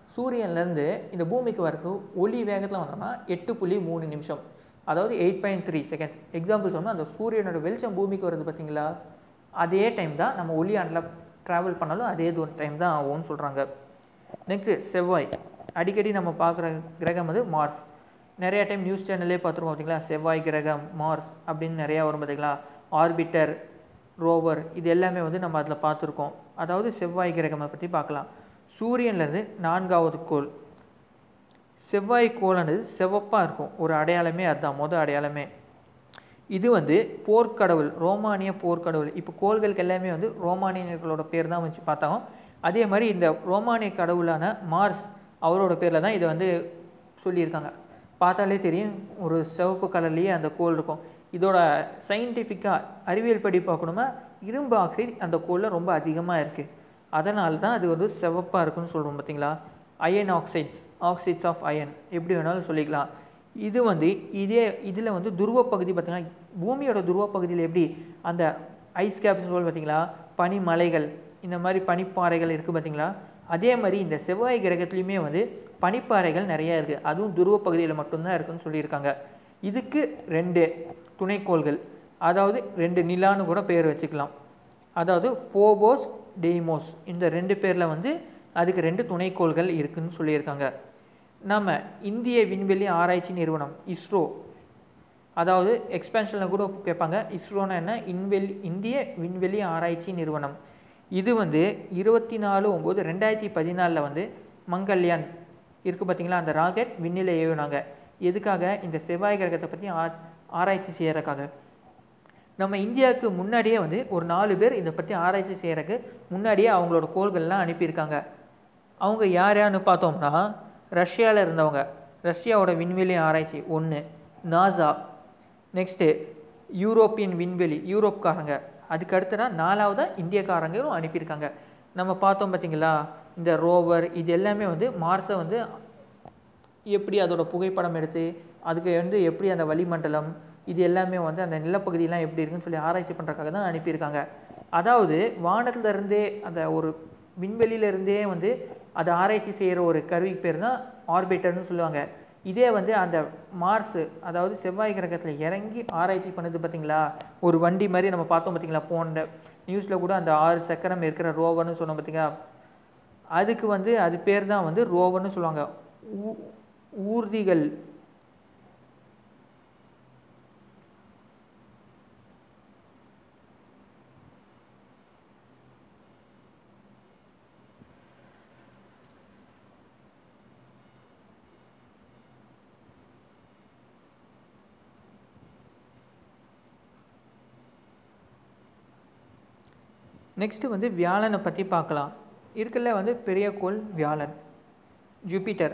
சூரியன்லேருந்து இந்த பூமிக்கு வரைக்கும் ஒளி வேகத்தில் வந்தோம்னா 8.3 நிமிஷம், அதாவது 8.3 செகண்ட்ஸ். எக்ஸாம்பிள் சொன்னால் அந்த சூரியனோட வெளிச்சம் பூமிக்கு வருது பார்த்தீங்களா, அதே டைம் தான் நம்ம ஒளி ஆண்டில் ட்ராவல் பண்ணாலும் அதே டைம் தான் ஆகும்னு சொல்கிறாங்க. நெக்ஸ்ட்டு செவ்வாய், அடிக்கடி நம்ம பார்க்குற கிரகம் வந்து மார்ஸ். நிறையா டைம் நியூஸ் சேனல்லே பார்த்துருவோம் பார்த்தீங்களா, செவ்வாய் கிரகம் மார்ஸ் அப்படின்னு நிறையா வரும் பார்த்தீங்களா. ஆர்பிட்டர், ரோவர், இது எல்லாமே வந்து நம்ம அதில் பார்த்துருக்கோம். அதாவது செவ்வாய் கிரகமை பற்றி பார்க்கலாம். சூரியன்லேருந்து 4வது கோள். செவ்வாய் கோளானது செவப்பாக இருக்கும், ஒரு அடையாளமே அதுதான், மொதல் அடையாளமே. இது வந்து போர்க்கடவுள், ரோமானிய போர்க்கடவுள். இப்போ கோள்களுக்கு எல்லாமே வந்து ரோமானியர்களோட பேர் தான் வச்சு பார்த்தாங்க. அதே மாதிரி இந்த ரோமானிய கடவுளான மார்ஸ் அவரோட பேரில் தான் இதை வந்து சொல்லியிருக்காங்க. பார்த்தாலே தெரியும், ஒரு சிவப்பு கலர்லேயே அந்த கோள் இருக்கும். இதோட சயின்டிஃபிக்காக அறிவியல் படி பார்க்கணுமா, இரும்பு ஆக்சைடு அந்த கோளில் ரொம்ப அதிகமாக இருக்குது. அதனால தான் அது வந்து சிவப்பாக இருக்குன்னு சொல்கிறோம் பார்த்தீங்களா. அயன் ஆக்சைட்ஸ் ஆஃப் அயன் எப்படி வேணாலும் சொல்லிக்கலாம். இது வந்து இதில் வந்து துருவ பகுதி பார்த்திங்கன்னா, பூமியோட துருவ பகுதியில் எப்படி அந்த ஐஸ் கேப்ஸ் சொல்லி பார்த்தீங்களா, பனிமலைகள், இந்த மாதிரி பனிப்பாறைகள் இருக்குது பார்த்தீங்களா. அதே மாதிரி இந்த செவ்வாய் கிரகத்துலேயுமே வந்து பனிப்பாறைகள் நிறையா இருக்குது, அதுவும் துருவ பகுதியில் மட்டும்தான் இருக்குதுன்னு சொல்லியிருக்காங்க. இதுக்கு 2 துணைக்கோள்கள், அதாவது 2 நிலான்னு கூட பேர் வச்சுக்கலாம். அதாவது போபோஸ், டெய்மோஸ், இந்த 2 பேரில் வந்து அதுக்கு 2 துணைக்கோள்கள் இருக்குதுன்னு சொல்லியிருக்காங்க. நம்ம இந்திய விண்வெளி ஆராய்ச்சி நிறுவனம் இஸ்ரோ, அதாவது எக்ஸ்பென்ஷனில் கூட கேட்பாங்க, இஸ்ரோனா என்ன, இந்திய விண்வெளி ஆராய்ச்சி நிறுவனம். இது வந்து 24/9/2014 வந்து மங்கள்யான் இருக்குது பார்த்தீங்களா, அந்த ராக்கெட் விண்ணில் ஏவினாங்க. எதுக்காக, இந்த செவ்வாய் கிரகத்தை பற்றி ஆராய்ச்சி செய்கிறதுக்காக. நம்ம இந்தியாவுக்கு முன்னாடியே வந்து ஒரு 4 பேர் இதை பற்றி ஆராய்ச்சி செய்கிறதுக்கு முன்னாடியே அவங்களோட கோள்கள்லாம் அனுப்பியிருக்காங்க. அவங்க யாருன்னு பார்த்தோம்னா, ரஷ்யாவில் இருந்தவங்க, ரஷ்யாவோட விண்வெளி ஆராய்ச்சி 1, நாசா. நெக்ஸ்ட்டு யூரோப்பியன் விண்வெளி, யூரோப்காரங்க. அதுக்கு அடுத்தனா 4வதாக இந்தியக்காரங்களும் அனுப்பியிருக்காங்க. நம்ம பார்த்தோம் பார்த்தீங்களா, இந்த ரோவர், இது எல்லாமே வந்து மார்ஸை வந்து எப்படி அதோட புகைப்படம் எடுத்து அதுக்கு வந்து எப்படி அந்த வளிமண்டலம் இது எல்லாமே வந்து அந்த நிலப்பகுதியெலாம் எப்படி இருக்குன்னு சொல்லி ஆராய்ச்சி பண்ணுறதுக்காக தான் அனுப்பியிருக்காங்க. அதாவது வானத்திலருந்தே அந்த ஒரு விண்வெளியிலேருந்தே வந்து அதை ஆராய்ச்சி செய்கிற ஒரு கருவிக்கு பேர் தான் ஆர்பிட்டர்னு சொல்லுவாங்க. இதே வந்து அந்த மார்ஸு, அதாவது செவ்வாய் கிரகத்தில் இறங்கி ஆராய்ச்சி பண்ணுது பார்த்திங்களா, ஒரு வண்டி மாதிரி நம்ம பார்த்தோம் பார்த்திங்களா, போன நியூஸில் கூட அந்த 6 சக்கரம் இருக்கிற ரோவர்னு சொன்னோம் பார்த்திங்களா, அதுக்கு வந்து அது பேர் தான் வந்து ரோவர்னு சொல்லுவாங்க. ஊர்திகள். நெக்ஸ்ட்டு வந்து வியாழனை பற்றி பார்க்கலாம். இருக்கல வந்து பெரிய கோள் வியாழன், ஜூபிட்டர்.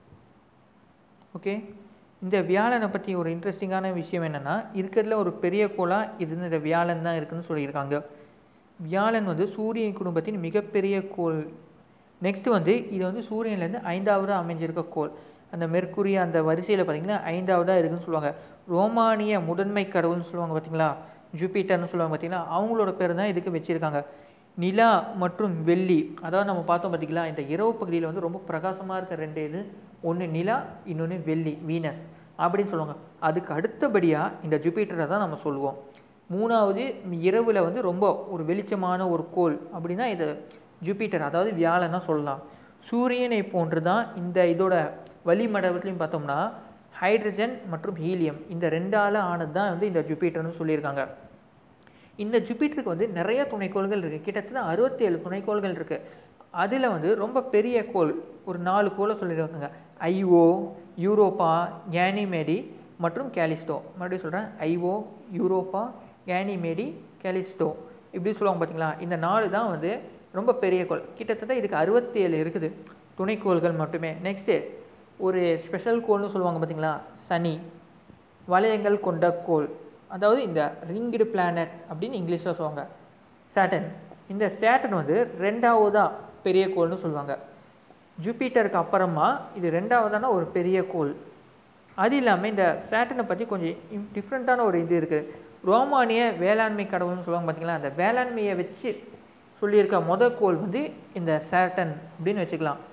ஓகே, இந்த வியாழனை பற்றி ஒரு இன்ட்ரெஸ்டிங்கான விஷயம் என்னென்னா, இருக்கிறதுல ஒரு பெரிய கோளாக இது இந்த வியாழன் தான் இருக்குதுன்னு சொல்லியிருக்காங்க. வியாழன் வந்து சூரியன் குடும்பத்தின் மிகப்பெரிய கோள். நெக்ஸ்ட்டு வந்து இது வந்து சூரியன்லேருந்து 5வது அமைஞ்சிருக்க கோள். அந்த மெர்க்குரி அந்த வரிசையில் பார்த்திங்கன்னா 5வதாக இருக்குதுன்னு சொல்லுவாங்க. ரோமானிய முதன்மை கடவுள்னு சொல்லுவாங்க பார்த்திங்களா, ஜூபிட்டர்னு சொல்லுவாங்க பார்த்திங்களா, அவங்களோட பேர் தான் இதுக்கு வச்சுருக்காங்க. நிலா மற்றும் வெள்ளி, அதாவது நம்ம பார்த்தோம் பார்த்திங்களா, இந்த இரவு பகுதியில் வந்து ரொம்ப பிரகாசமாக இருக்க 2 இது, ஒன்று நிலா, இன்னொன்று வெள்ளி, வீனஸ் அப்படின்னு சொல்லுவாங்க. அதுக்கு அடுத்தபடியாக இந்த ஜூபிட்டரை தான் நம்ம சொல்லுவோம். 3வது இரவில் வந்து ரொம்ப ஒரு வெளிச்சமான ஒரு கோள் அப்படின்னா இது ஜூபிட்டர், அதாவது வியாழனா சொல்லலாம். சூரியனை போன்று தான் இந்த இதோட வளிமண்டலத்துலையும் பார்த்தோம்னா ஹைட்ரஜன் மற்றும் ஹீலியம், இந்த 2ஆல் ஆனது தான் வந்து இந்த ஜூபிட்டர்னு சொல்லியிருக்காங்க. இந்த ஜூபிட்டருக்கு வந்து நிறைய துணைக்கோள்கள் இருக்குது, கிட்டத்தட்ட 67 துணைக்கோள்கள் இருக்குது. அதில் வந்து ரொம்ப பெரிய கோள் ஒரு 4 கோளை சொல்லியிருக்காங்க. ஐஓ, யூரோப்பா, கேனிமேடி மற்றும் கேலிஸ்டோ. மறுபடியும் சொல்கிறேன், ஐஓ, யூரோப்பா, கேனிமேடி, கேலிஸ்டோ இப்படி சொல்லுவாங்க பார்த்தீங்களா. இந்த 4 தான் வந்து ரொம்ப பெரிய கோள். கிட்டத்தட்ட இதுக்கு 67 இருக்குது துணைக்கோள்கள் மட்டுமே. நெக்ஸ்ட்டு ஒரு ஸ்பெஷல் கோள்னு சொல்லுவாங்க பார்த்தீங்களா, சனி, வளையங்கள் கொண்ட கோள், அதாவது இந்த ரிங்டு பிளானட் அப்படின்னு இங்கிலீஷில் சொல்லுவாங்க. சேட்டன், இந்த சேட்டன் வந்து 2ஆவதாக பெரிய கோள்னு சொல்லுவாங்க. ஜூபிட்டருக்கு அப்புறமா இது 2ஆவதான ஒரு பெரிய கோள். அது இல்லாமல் இந்த சேட்டனை பற்றி கொஞ்சம் டிஃப்ரெண்ட்டான ஒரு இது இருக்குது. ரோமானிய வேளாண்மை கடவுள்னு சொல்லுவாங்க பார்த்தீங்களா, அந்த வேளாண்மையை வச்சு சொல்லியிருக்க முதல் கோள் வந்து இந்த சேட்டன் அப்படின்னு வச்சுக்கலாம்.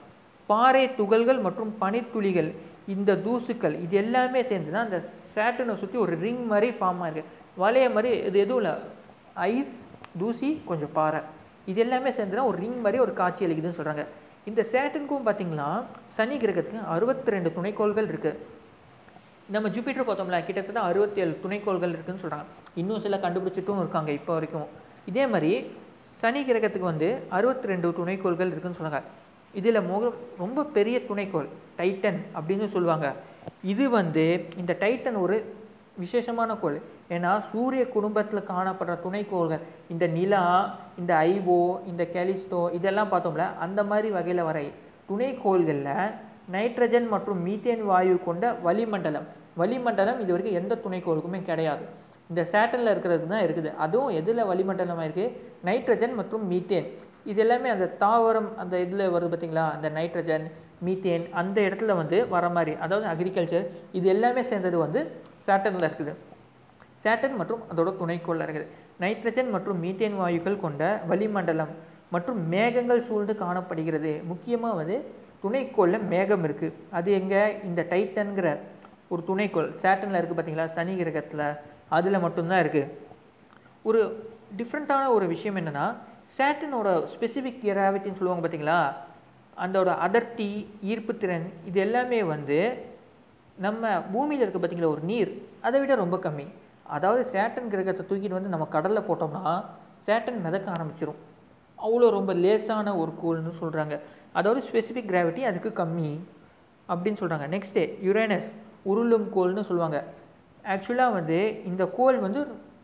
பாறை துகள்கள் மற்றும் பனித்துளிகள், இந்த தூசுக்கள் இது எல்லாமே சேர்ந்து தான் அந்த சேட்டனை சுற்றி ஒரு ரிங் மாதிரி ஃபார்ம் ஆகிருக்கு. வளைய மாதிரி இது எதுவும் இல்லை, ஐஸ், தூசி, கொஞ்சம் பாறை, இது எல்லாமே சேர்ந்து தான் ஒரு ரிங் மாதிரி ஒரு காட்சி அளிக்குதுன்னு சொல்கிறாங்க. இந்த சேட்டனுக்கும் பார்த்திங்கன்னா சனி கிரகத்துக்கு 62 துணைக்கோள்கள் இருக்குது. நம்ம ஜூபிட்டர் பார்த்தோம்ல, கிட்டத்தட்ட 67 துணைக்கோள்கள் இருக்குதுன்னு சொல்கிறாங்க. இன்னும் சில கண்டுபிடிச்சிட்டும் இருக்காங்க இப்போ வரைக்கும். இதே மாதிரி சனி கிரகத்துக்கு வந்து 62 துணைக்கோள்கள் இருக்குதுன்னு சொல்கிறாங்க. இதில் ரொம்ப பெரிய துணைக்கோள் டைட்டன் அப்படின்னு சொல்லுவாங்க. இது வந்து இந்த டைட்டன் ஒரு விசேஷமான கோள். ஏன்னா சூரிய குடும்பத்தில் காணப்படுற துணைக்கோள்கள், இந்த நிலா, இந்த ஐஓ, இந்த கேலிஸ்டோ இதெல்லாம் பார்த்தோம்ல, அந்த மாதிரி வகையில் வர துணைக்கோள்களில் நைட்ரஜன் மற்றும் மீத்தேன் வாயு கொண்ட வளிமண்டலம் இது வரைக்கும் எந்த துணைக்கோளுக்குமே கிடையாது. இந்த சேட்டனில் இருக்கிறது தான் இருக்குது. அதுவும் எதில் வளிமண்டலமாக இருக்குது, நைட்ரஜன் மற்றும் மீத்தேன். இது எல்லாமே அந்த தாவரம் அந்த இதில் வருது பார்த்திங்களா, அந்த நைட்ரஜன் மீத்தேன் அந்த இடத்துல வந்து வர மாதிரி, அதாவது அக்ரிகல்ச்சர் இது எல்லாமே சேர்ந்தது வந்து சேட்டனில் இருக்குது. சேட்டன் மற்றும் அதோட துணைக்கோளில் இருக்குது. நைட்ரஜன் மற்றும் மீத்தேன் வாயுக்கள் கொண்ட வளிமண்டலம் மற்றும் மேகங்கள் சூழ்ந்து காணப்படுகிறது. முக்கியமாக வந்து துணைக்கோளில் மேகம் இருக்குது. அது எங்கே, இந்த டைட்டன்கிற ஒரு துணைக்கோள் சேட்டனில் இருக்குது பார்த்திங்களா, சனி கிரகத்தில், அதில் மட்டும்தான் இருக்குது. ஒரு டிஃப்ரெண்ட்டான ஒரு விஷயம் என்னென்னா, சேட்டனோட ஸ்பெசிஃபிக் கிராவிட்டின்னு சொல்லுவாங்க பார்த்திங்களா, அதோட அடர்த்தி, ஈர்ப்புத்திறன் இது எல்லாமே வந்து நம்ம பூமியில் இருக்க பார்த்திங்களா ஒரு நீர் அதை விட ரொம்ப கம்மி. அதாவது சேட்டன் கிரகத்தை தூக்கிட்டு வந்து நம்ம கடலில் போட்டோம்னா சேட்டன் மிதக்க ஆரம்பிச்சிடும். அவ்வளோ ரொம்ப லேசான ஒரு கோள்னு சொல்கிறாங்க. அதோட ஸ்பெசிஃபிக் கிராவிட்டி அதுக்கு கம்மி அப்படின்னு சொல்கிறாங்க. நெக்ஸ்ட்டு யுரேனஸ், உருளும் கோள்னு சொல்லுவாங்க. ஆக்சுவலாக வந்து இந்த கோள் வந்து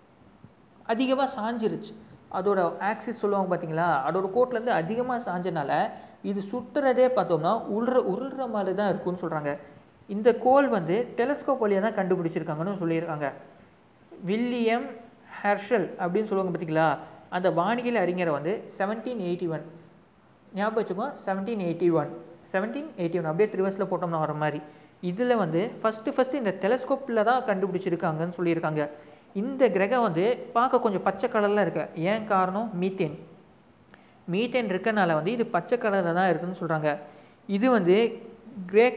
அதிகமாக சாஞ்சிருச்சு. அதோட ஆக்சிஸ் சொல்லுவாங்க பார்த்திங்களா, அதோட கோட்லேருந்து அதிகமாக சாஞ்சனால இது சுற்றுறதே பார்த்தோம்னா உருள்ற மாதிரி தான் இருக்குன்னு சொல்கிறாங்க. இந்த கோள் வந்து டெலஸ்கோப் வழியாக தான் கண்டுபிடிச்சிருக்காங்கன்னு சொல்லியிருக்காங்க. வில்லியம் ஹெர்ஷல் அப்படின்னு சொல்லுவாங்க பார்த்திங்களா, அந்த வானியல் அறிஞரை வந்து 1781 ஞாபகம் வச்சுக்கோ, 1781 அப்படியே ரிவர்ஸில் போட்டோம்னா வர மாதிரி. இதில் வந்து ஃபஸ்ட்டு இந்த டெலஸ்கோப்பில் தான் கண்டுபிடிச்சிருக்காங்கன்னு சொல்லியிருக்காங்க. இந்த கிரகம் வந்து பார்க்க கொஞ்சம் பச்சை கலரில் இருக்கு. ஏன் காரணம், மீத்தேன் இருக்கனால வந்து இது பச்சை கலரில் தான் இருக்குதுன்னு சொல்கிறாங்க. இது வந்து கிரேக்க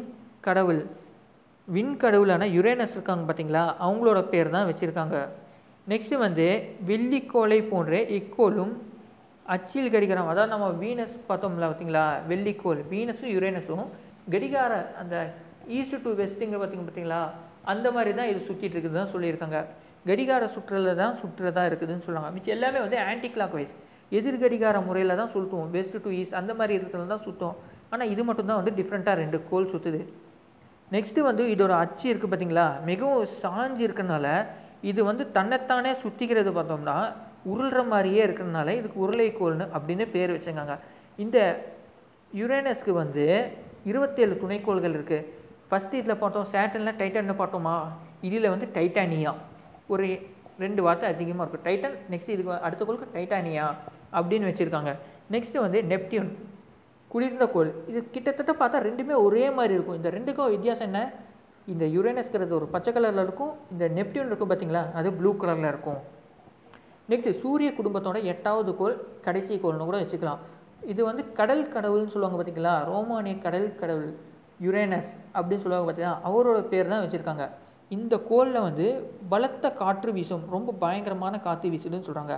விண்கடவுளான யுரேனஸ் இருக்காங்க பார்த்திங்களா, அவங்களோட பேர் தான் வச்சுருக்காங்க. நெக்ஸ்ட்டு வந்து வெள்ளிக்கோளை போன்ற இக்கோளும் அச்சில் கடிகாரம், அதாவது நம்ம வீனஸ் பார்த்தோம்ல பார்த்திங்களா, வெள்ளிக்கோள் வீனஸும் யுரேனஸும் கடிகார அந்த ஈஸ்ட் டு வெஸ்ட்டுங்க பார்த்திங்களா, அந்த மாதிரி தான் இது சுற்றிட்டு இருக்குது தான் சொல்லியிருக்காங்க. கடிகார சுற்றுறதா இருக்குதுன்னு சொல்லுவாங்க. மிச்சம் எல்லாமே வந்து ஆன்டி கிளாக் வைஸ் எதிர் கடிகார முறையில் தான் சுற்றுவோம், வெஸ்ட் டு ஈஸ்ட் அந்த மாதிரி இருக்கிறது தான் சுற்றும். ஆனால் இது மட்டும்தான் வந்து டிஃப்ரெண்ட்டாக 2 கோள் சுற்றுது. நெக்ஸ்ட்டு வந்து இதோட அச்சு இருக்குது பார்த்திங்களா, மிகவும் சாஞ்சு இருக்கிறதுனால இது வந்து தன்னைத்தானே சுற்றிக்கிறது பார்த்தோம்னா உருள்ற மாதிரியே இருக்கிறதுனால இதுக்கு உருளைக்கோள்னு அப்படின்னு பேர் வச்சுருக்காங்க. இந்த யுரேனஸ்க்கு வந்து 27 துணைக்கோள்கள் இருக்குது. ஃபஸ்ட்டு இதில் பார்த்தோம் சேட்டனில் டைட்டன்னு பார்த்தோமா, இதில் வந்து டைட்டானியா ஒரு 2 வார்த்தை அதிகமாக இருக்கும், டைட்டன். நெக்ஸ்ட் இதுக்கு அடுத்த கோளுக்கு டைட்டானியா அப்படின்னு வச்சுருக்காங்க. நெக்ஸ்ட்டு வந்து நெப்டியூன், குளிர்ந்த கோள். இது கிட்டத்தட்ட பார்த்தா ரெண்டுமே ஒரே மாதிரி இருக்கும். இந்த ரெண்டுக்கும் வித்தியாசம் என்ன, இந்த யுரேனஸ்கிறது ஒரு பச்சை கலரில் இருக்கும், இந்த நெப்டியூன் இருக்கும் பார்த்திங்களா அது ப்ளூ கலரில் இருக்கும். நெக்ஸ்ட்டு சூரிய குடும்பத்தோட 8வது கோள், கடைசி கோள்னு கூட வச்சுக்கலாம். இது வந்து கடல் கடவுள்னு சொல்லுவாங்க பார்த்திங்களா, ரோமானிய கடல் கடவுள் யுரேனஸ் அப்படின்னு சொல்லுவாங்க பார்த்தீங்கன்னா அவரோட பேர் தான் வச்சுருக்காங்க. இந்த கோளில் வந்து பலத்த காற்று வீசும், ரொம்ப பயங்கரமான காற்று வீசுதுன்னு சொல்கிறாங்க.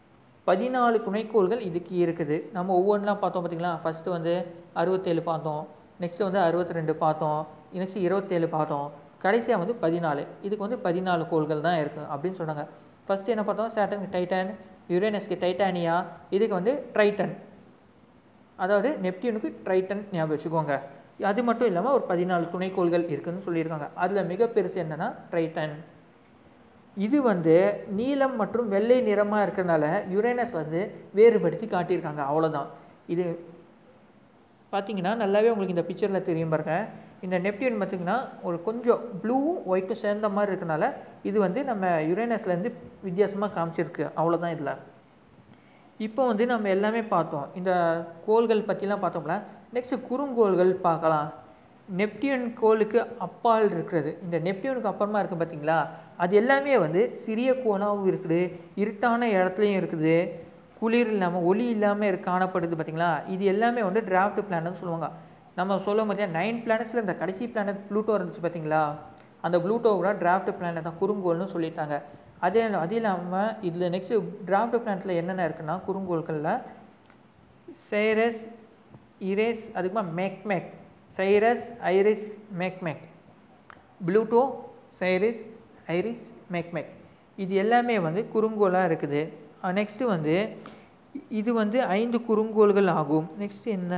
14 துணைக்கோள்கள் இதுக்கு இருக்குது. நம்ம ஒவ்வொன்றுலாம் பார்த்தோம் பார்த்திங்களா, ஃபஸ்ட்டு வந்து 67 பார்த்தோம், நெக்ஸ்ட்டு வந்து 62 பார்த்தோம், நெக்ஸ்ட்டு 27 பார்த்தோம், கடைசியாக வந்து 14. இதுக்கு வந்து 14 கோள்கள் தான் இருக்குது அப்படின்னு சொன்னாங்க. ஃபஸ்ட்டு என்ன பார்த்தோம், சேட்டனுக்கு டைட்டன், யுரேனஸ்க்கு டைட்டானியா, இதுக்கு வந்து ட்ரைட்டன், அதாவது நெப்டியூனுக்கு ட்ரைட்டன் ஞாபகம் வச்சுக்கோங்க. அது மட்டும் இல்லாமல் ஒரு 14 துணைக்கோள்கள் இருக்குதுன்னு சொல்லியிருக்காங்க. அதில் மிக பெருசு என்னென்னா ட்ரைட்டன். இது வந்து நீலம் மற்றும் வெள்ளை நிறமாக இருக்கிறனால யுரேனஸ் வந்து வேறுபடுத்தி காட்டியிருக்காங்க, அவ்வளோதான். இது பார்த்திங்கன்னா நல்லாவே உங்களுக்கு இந்த பிக்சரில் தெரியும் பாருங்க. இந்த நெப்டியூன் பார்த்திங்கன்னா ஒரு கொஞ்சம் ப்ளூவும் ஒயிட்டும் சேர்ந்த மாதிரி இருக்கனால இது வந்து நம்ம யுரேனஸ்லேருந்து வித்தியாசமாக காமிச்சிருக்கு, அவ்வளோதான் இதில். இப்போ வந்து நம்ம எல்லாமே பார்த்தோம், இந்த கோள்கள் பற்றிலாம் பார்த்தோம்ல. நெக்ஸ்ட்டு குறுங்கோள்கள் பார்க்கலாம். நெப்டியூன் கோளுக்கு அப்பால் இருக்கிறது, இந்த நெப்டியூனுக்கு அப்புறமா இருக்குது பார்த்திங்களா, அது எல்லாமே வந்து சிறிய கோளாகவும் இருக்குது, இருட்டான இடத்துலையும் இருக்குது, குளிர் இல்லாமல் ஒளி இல்லாமல் காணப்படுது பார்த்திங்களா. இது எல்லாமே வந்து டிராஃப்ட் பிளானட்னு சொல்லுவாங்க. நம்ம சொல்லும் போதே 9 பிளானட்ஸில் இந்த கடைசி பிளானட் ப்ளூட்டோ இருந்துச்சு பார்த்தீங்களா, அந்த ப்ளூட்டோவோட டிராஃப்ட் பிளானட் தான் குறுங்கோள்னு சொல்லிட்டாங்க. அது இல்லாமல் இதில் நெக்ஸ்ட்டு டிராஃப்ட் பிளானட்டில் என்னென்ன இருக்குன்னா குறுங்கோள்களில் சைரஸ், இரேஸ், அதுக்கப்புறம் Makemake, Ceres, Eris, Makemake, Pluto, Ceres, Eris, Makemake, இது எல்லாமே வந்து குறுங்கோளாக இருக்குது. நெக்ஸ்ட்டு வந்து இது வந்து 5 குறுங்கோள்கள் ஆகும். நெக்ஸ்ட்டு என்ன,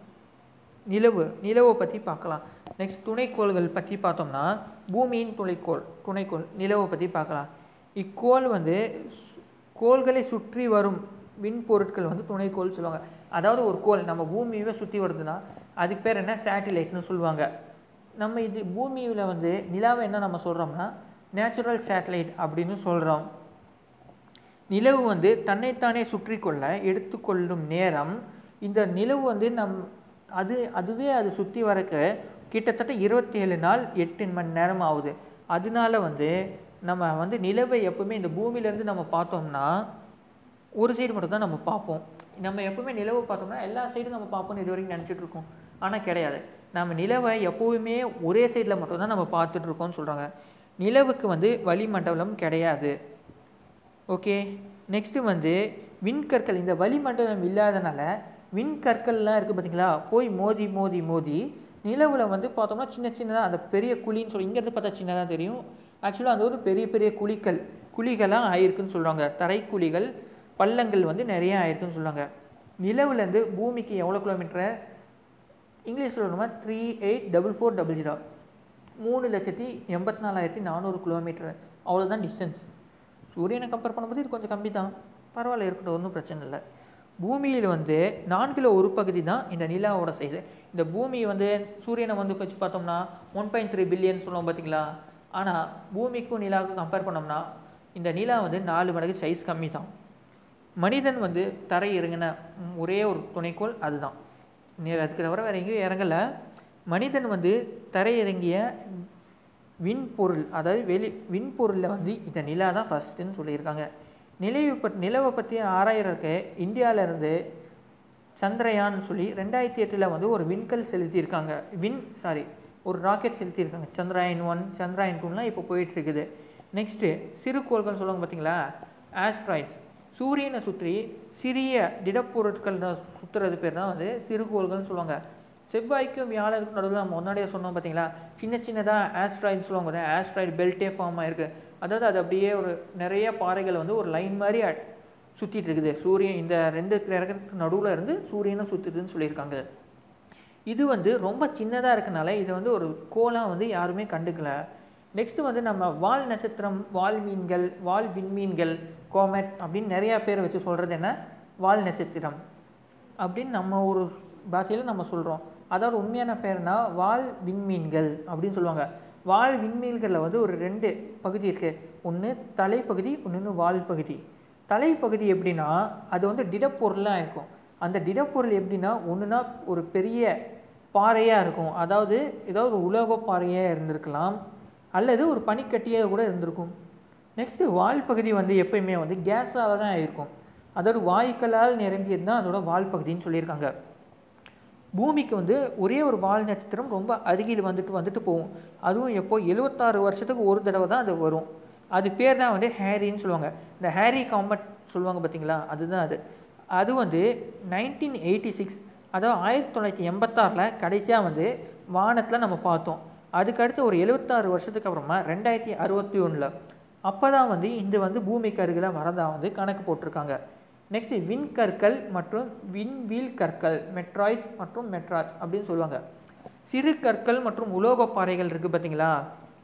நிலவை பற்றி பார்க்கலாம். நெக்ஸ்ட் துணைக்கோள்கள் பற்றி பார்த்தோம்னா பூமியின் துணைக்கோள் நிலவை பற்றி பார்க்கலாம். இக்கோள் வந்து கோள்களை சுற்றி வரும் விண்பொருட்கள் வந்து துணைக்கோள் சொல்லுவாங்க. அதாவது ஒரு கோள் நம்ம பூமியை சுற்றி வருதுன்னா அதுக்கு பேர் என்ன, சேட்டிலைட்னு சொல்லுவாங்க. நம்ம இது பூமியில் வந்து நிலாவை என்ன நம்ம சொல்கிறோம்னா நேச்சுரல் சேட்டலைட் அப்படின்னு சொல்கிறோம். நிலவு வந்து தன்னைத்தானே சுற்றி கொள்ள எடுத்துக்கொள்ளும் நேரம், இந்த நிலவு வந்து அதுவே அது சுற்றி வரக்க கிட்டத்தட்ட 27 நாள் 8 மணி நேரம் ஆகுது. அதனால வந்து நம்ம வந்து நிலவை எப்பவுமே இந்த பூமியிலேருந்து நம்ம பார்த்தோம்னா ஒரு சைடு மட்டும் தான் நம்ம பார்ப்போம். நம்ம எப்பவுமே நிலவை பார்த்தோம்னா எல்லா சைடும் நம்ம பார்ப்போம்னு இது வரைக்கும் நினச்சிட்டு இருக்கோம். ஆனால் கிடையாது, நம்ம நிலவை எப்போவுமே ஒரே சைடில் மட்டும்தான் நம்ம பார்த்துட்ருக்கோம்னு சொல்கிறாங்க. நிலவுக்கு வந்து வளிமண்டலம் கிடையாது. ஓகே, நெக்ஸ்ட்டு வந்து விண்கற்கள். இந்த வளிமண்டலம் இல்லாதனால விண்கற்கள்லாம் இருக்குது பார்த்தீங்களா, போய் மோதி மோதி மோதி நிலவில் வந்து பார்த்தோம்னா சின்னதாக அந்த பெரிய குழின்னு சொல்லி இங்கேருந்து பார்த்தா சின்னதாக தெரியும். ஆக்சுவலாக அது ஒரு பெரிய பெரிய குழிகளாக ஆயிருக்குன்னு சொல்கிறாங்க. தரைக்குழிகள், பள்ளங்கள் வந்து நிறைய ஆயிருக்குன்னு சொல்கிறாங்க. நிலவுலேருந்து பூமிக்கு எவ்வளோ கிலோமீட்டரு, இங்கிலீஷில் சொல்லணுமா 384400, 3,84,400 கிலோமீட்டர், அவ்வளோதான் டிஸ்டன்ஸ். சூரியனை கம்பேர் பண்ணும்போது இது கொஞ்சம் கம்மி தான், பரவாயில்ல, இருக்கட்டும், ஒன்றும் பிரச்சனை இல்லை. பூமியில் வந்து 4 ஒரு பகுதி தான் இந்த நிலாவோட சைஸு. இந்த பூமி வந்து சூரியனை வந்து வச்சு பார்த்தோம்னா 1.3 பில்லியன் சொல்லுவோம் பார்த்தீங்களா. ஆனால் பூமிக்கும் நிலாவுக்கும் கம்பேர் பண்ணோம்னா இந்த நிலா வந்து 4 மடங்கு சைஸ் கம்மி தான். மனிதன் வந்து தரை இறங்கின ஒரே ஒரு துணைக்கோள் அதுதான். அதுக்கு தவிர வேறு எங்கேயும் இறங்கலை. மனிதன் வந்து தரை இறங்கிய விண்பொருள், அதாவது விண்பொருளில் வந்து இந்த நிலா தான் ஃபஸ்ட்டுன்னு சொல்லியிருக்காங்க. நிலவை பற்றி ஆராயறதுக்கு இந்தியாவிலேருந்து சந்திரயான்னு சொல்லி 2008 வந்து ஒரு விண்கல் செலுத்தியிருக்காங்க. ஒரு ராக்கெட் செலுத்தியிருக்காங்க. சந்திராயன் 1, சந்திராயன் 2லாம் இப்போ போயிட்டுருக்குது. நெக்ஸ்ட்டு சிறுகோள்கள் சொல்லுவாங்க பார்த்தீங்களா, ஆஸ்ட்ராய்ட்ஸ். சூரியனை சுற்றி சிறிய திடப்பொருட்கள் சுற்றுறது பேர் தான் வந்து சிறுகோள்கள்னு சொல்லுவாங்க. செவ்வாய்க்கும் வியாழனுக்கும் நடுவில் நம்ம முன்னாடியே சொன்னோம் பார்த்தீங்களா, சின்னதாக ஆஸ்ட்ராய்டு சொல்லுவாங்க. ஆஸ்ட்ராய்டு பெல்ட்டே ஃபார்ம் ஆகிருக்கு. அதாவது அது அப்படியே ஒரு நிறைய பாறைகள் வந்து ஒரு லைன் மாதிரி சுற்றிட்டு இருக்குது. சூரியன் இந்த 2 கிரகத்துக்கு நடுவில் இருந்து சூரியனை சுற்றுதுன்னு சொல்லியிருக்காங்க. இது வந்து ரொம்ப சின்னதாக இருக்கனால இதை வந்து ஒரு கோளாக வந்து யாருமே கண்டுக்கல. நெக்ஸ்ட்டு வந்து நம்ம வால் நட்சத்திரம், வால் மீன்கள், வால் விண்மீன்கள், கோமெட் அப்படின்னு நிறையா பேரை வச்சு சொல்கிறது என்ன, வால் நட்சத்திரம் அப்படின்னு நம்ம ஒரு பாஷையில் நம்ம சொல்கிறோம். அதாவது உண்மையான பேர்னா வால் விண்மீன்கள் அப்படின்னு சொல்லுவாங்க. வால் விண்மீன்களில் வந்து ஒரு 2 பகுதி இருக்குது. ஒன்று தலைப்பகுதி, இன்னொன்று வால் பகுதி. தலைப்பகுதி எப்படின்னா அது வந்து திடப்பொருளாக இருக்கும். அந்த திடப்பொருள் எப்படின்னா ஒன்றுனா ஒரு பெரிய பாறையாக இருக்கும், அதாவது ஏதாவது ஒரு உலோக பாறையாக இருந்திருக்கலாம், அல்லது ஒரு பனிக்கட்டியாக கூட இருந்திருக்கும். நெக்ஸ்ட்டு வால் பகுதி வந்து எப்பயுமே வந்து கேஸால் தான் இருக்கும், அதாவது வாயுக்களால் நிரம்பியது தான் அதோட வால் பகுதின்னு சொல்லியிருக்காங்க. பூமிக்கு வந்து ஒரே ஒரு வால் நட்சத்திரம் ரொம்ப அருகில் வந்துட்டு போகும். அதுவும் எப்போ 76 வருஷத்துக்கு ஒரு தடவை தான் அது வரும். அது பேர் தான் வந்து ஹேரின்னு சொல்லுவாங்க. இந்த ஹேரி காமெட் சொல்லுவாங்க பார்த்தீங்களா, அதுதான் அது வந்து 1986, அதாவது 1986 கடைசியாக வந்து வானத்தில் நம்ம பார்த்தோம். அதுக்கடுத்து ஒரு 76 வருஷத்துக்கு அப்புறமா 2061 அப்போ தான் வந்து இது வந்து பூமிக்கு அருகில் வரதாக வந்து கணக்கு போட்டிருக்காங்க. நெக்ஸ்ட் விண்கற்கள் மற்றும் விண்வீல் கற்கள், மெட்ராய்ட்ஸ் மற்றும் மெட்ராய்ட்ஸ் அப்படின்னு சொல்லுவாங்க. சிறு கற்கள் மற்றும் உலோக பாறைகள் இருக்குது பார்த்தீங்களா,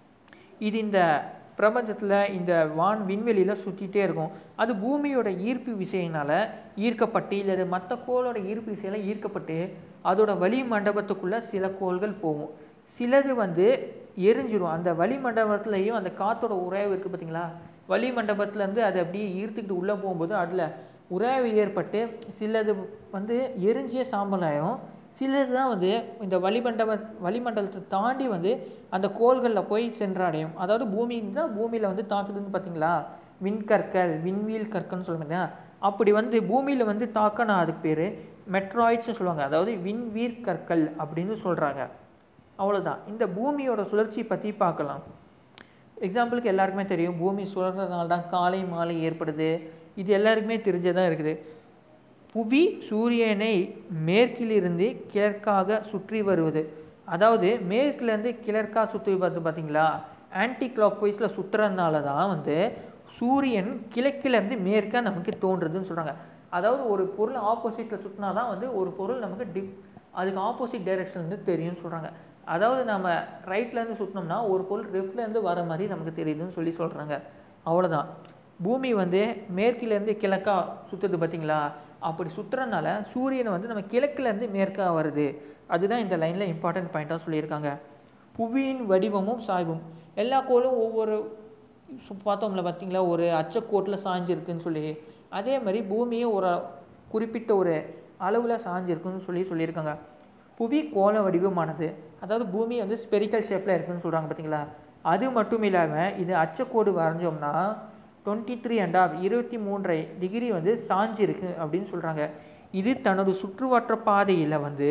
இது இந்த பிரபஞ்சத்தில் இந்த விண்வெளியில் சுற்றிகிட்டே இருக்கும். அது பூமியோட ஈர்ப்பு விசையினால் ஈர்க்கப்பட்டு இல்லை மற்ற கோளோட ஈர்ப்பு விசையில் ஈர்க்கப்பட்டு அதோட வளிமண்டபத்துக்குள்ளே சில கோள்கள் போகும். சிலது வந்து எரிஞ்சிரும். அந்த வளிமண்டபத்துலேயும் அந்த காற்றோட உராய்வு இருக்குது பார்த்தீங்களா, வளிமண்டபத்துலேருந்து அதை அப்படியே ஈர்த்துக்கிட்டு உள்ளே போகும்போது அதில் உராய்வு ஏற்பட்டு சிலது வந்து எரிஞ்சிய சாம்பல் ஆயிரும். சிலது தான் வந்து இந்த வளிமண்டலத்தை தாண்டி வந்து அந்த கோள்களில் போய் சென்றடையும். அதாவது பூமியில் வந்து தாக்குதுன்னு பார்த்தீங்களா, விண்கற்கள், விண்வீல் கற்கள்னு சொல்லுங்க. அப்படி வந்து பூமியில் வந்து தாக்கனா அதுக்கு பேர் மெட்ராய்ட்ஸ்னு சொல்லுவாங்க, அதாவது விண்வீர் கற்கள் அப்படின்னு சொல்கிறாங்க. அவ்வளோதான். இந்த பூமியோட சுழற்சி பற்றி பார்க்கலாம். எக்ஸாம்பிளுக்கு எல்லாருக்குமே தெரியும், பூமி சுழறதுனால தான் காலை மாலை ஏற்படுது. இது எல்லாருக்குமே தெரிஞ்சதான் இருக்குது. புவி சூரியனை மேற்கிலிருந்து கிழக்காக சுற்றி வருவது, அதாவது மேற்குலேருந்து கிழக்காக சுற்றி வருது பார்த்தீங்களா, ஆன்டி கிளாக் வைஸில் சுற்றுறதுனால தான் சூரியன் கிழக்கிலேருந்து மேற்காக நமக்கு தோன்றுறதுன்னு சொல்கிறாங்க. அதாவது ஒரு பொருள் ஆப்போசிட்டில் சுற்றினா தான் ஒரு பொருள் நமக்கு அதுக்கு ஆப்போசிட் டைரெக்ஷன்லேருந்து தெரியும்னு சொல்கிறாங்க. அதாவது நம்ம ரைட்லேருந்து சுற்றினோம்னா ஒரு பொருள் லெஃப்ட்லேருந்து வர மாதிரி நமக்கு தெரியுதுன்னு சொல்கிறாங்க. அவ்வளோதான். பூமி மேற்கிலேருந்து கிழக்காக சுற்றுது பார்த்தீங்களா, அப்படி சுற்றுறதுனால சூரியன் நம்ம கிழக்குலேருந்து மேற்காக வருது. அதுதான் இந்த லைனில் இம்பார்ட்டன்ட் பாயிண்ட்டாக சொல்லியிருக்காங்க. புவியின் வடிவமும் சாய்வும், எல்லா கோளும் ஒவ்வொரு பார்த்தோம்ல பார்த்தீங்களா, ஒரு அச்சக்கோட்டில் சாய்ஞ்சிருக்குன்னு சொல்லி, அதே மாதிரி பூமியும் ஒரு குறிப்பிட்ட ஒரு அளவில் சாய்ஞ்சிருக்குன்னு சொல்லியிருக்காங்க. புவி கோள வடிவமானது, அதாவது பூமி ஸ்பெரிக்கல் ஷேப்பில் இருக்குதுன்னு சொல்கிறாங்க பார்த்தீங்களா. அது மட்டும் இல்லாமல் இது அச்சக்கோடு வரைஞ்சோம்னா 23.5 23.5 டிகிரி சாஞ்சிருக்கு அப்படின்னு சொல்கிறாங்க. இது தன்னோட சுற்றுவட்ட பாதையில்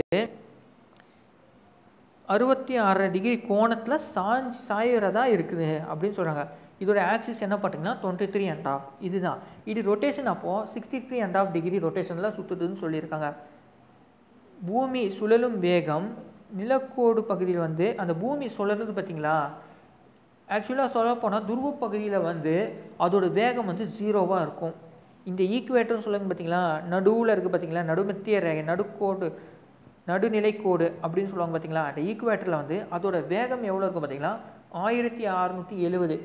66 டிகிரி கோணத்தில் சாயறதா இருக்குது அப்படின்னு சொல்கிறாங்க. இதோட ஆக்சிஸ் என்ன பார்த்தீங்கன்னா 23.5, இதுதான். இது ரொட்டேஷன் அப்போது 63.5 டிகிரி ரொட்டேஷனில் சுற்றுதுன்னு சொல்லியிருக்காங்க. பூமி சுழலும் வேகம் நிலக்கோடு பகுதியில் அந்த பூமி சுழறது பார்த்தீங்களா, ஆக்சுவலாக சொல்ல போனால் துருவ பகுதியில் அதோட வேகம் 0வாக இருக்கும். இந்த ஈக்குவேட்டர்னு சொல்லுங்க பார்த்தீங்களா, நடுவில் இருக்குது பார்த்தீங்களா, நடுமத்திய ரேகை, நடுநிலைக்கோடு அப்படின்னு சொல்லுவாங்க பார்த்தீங்களா, அந்த ஈக்குவேட்டரில் அதோட வேகம் எவ்வளோ இருக்கும் பார்த்தீங்களா, 1670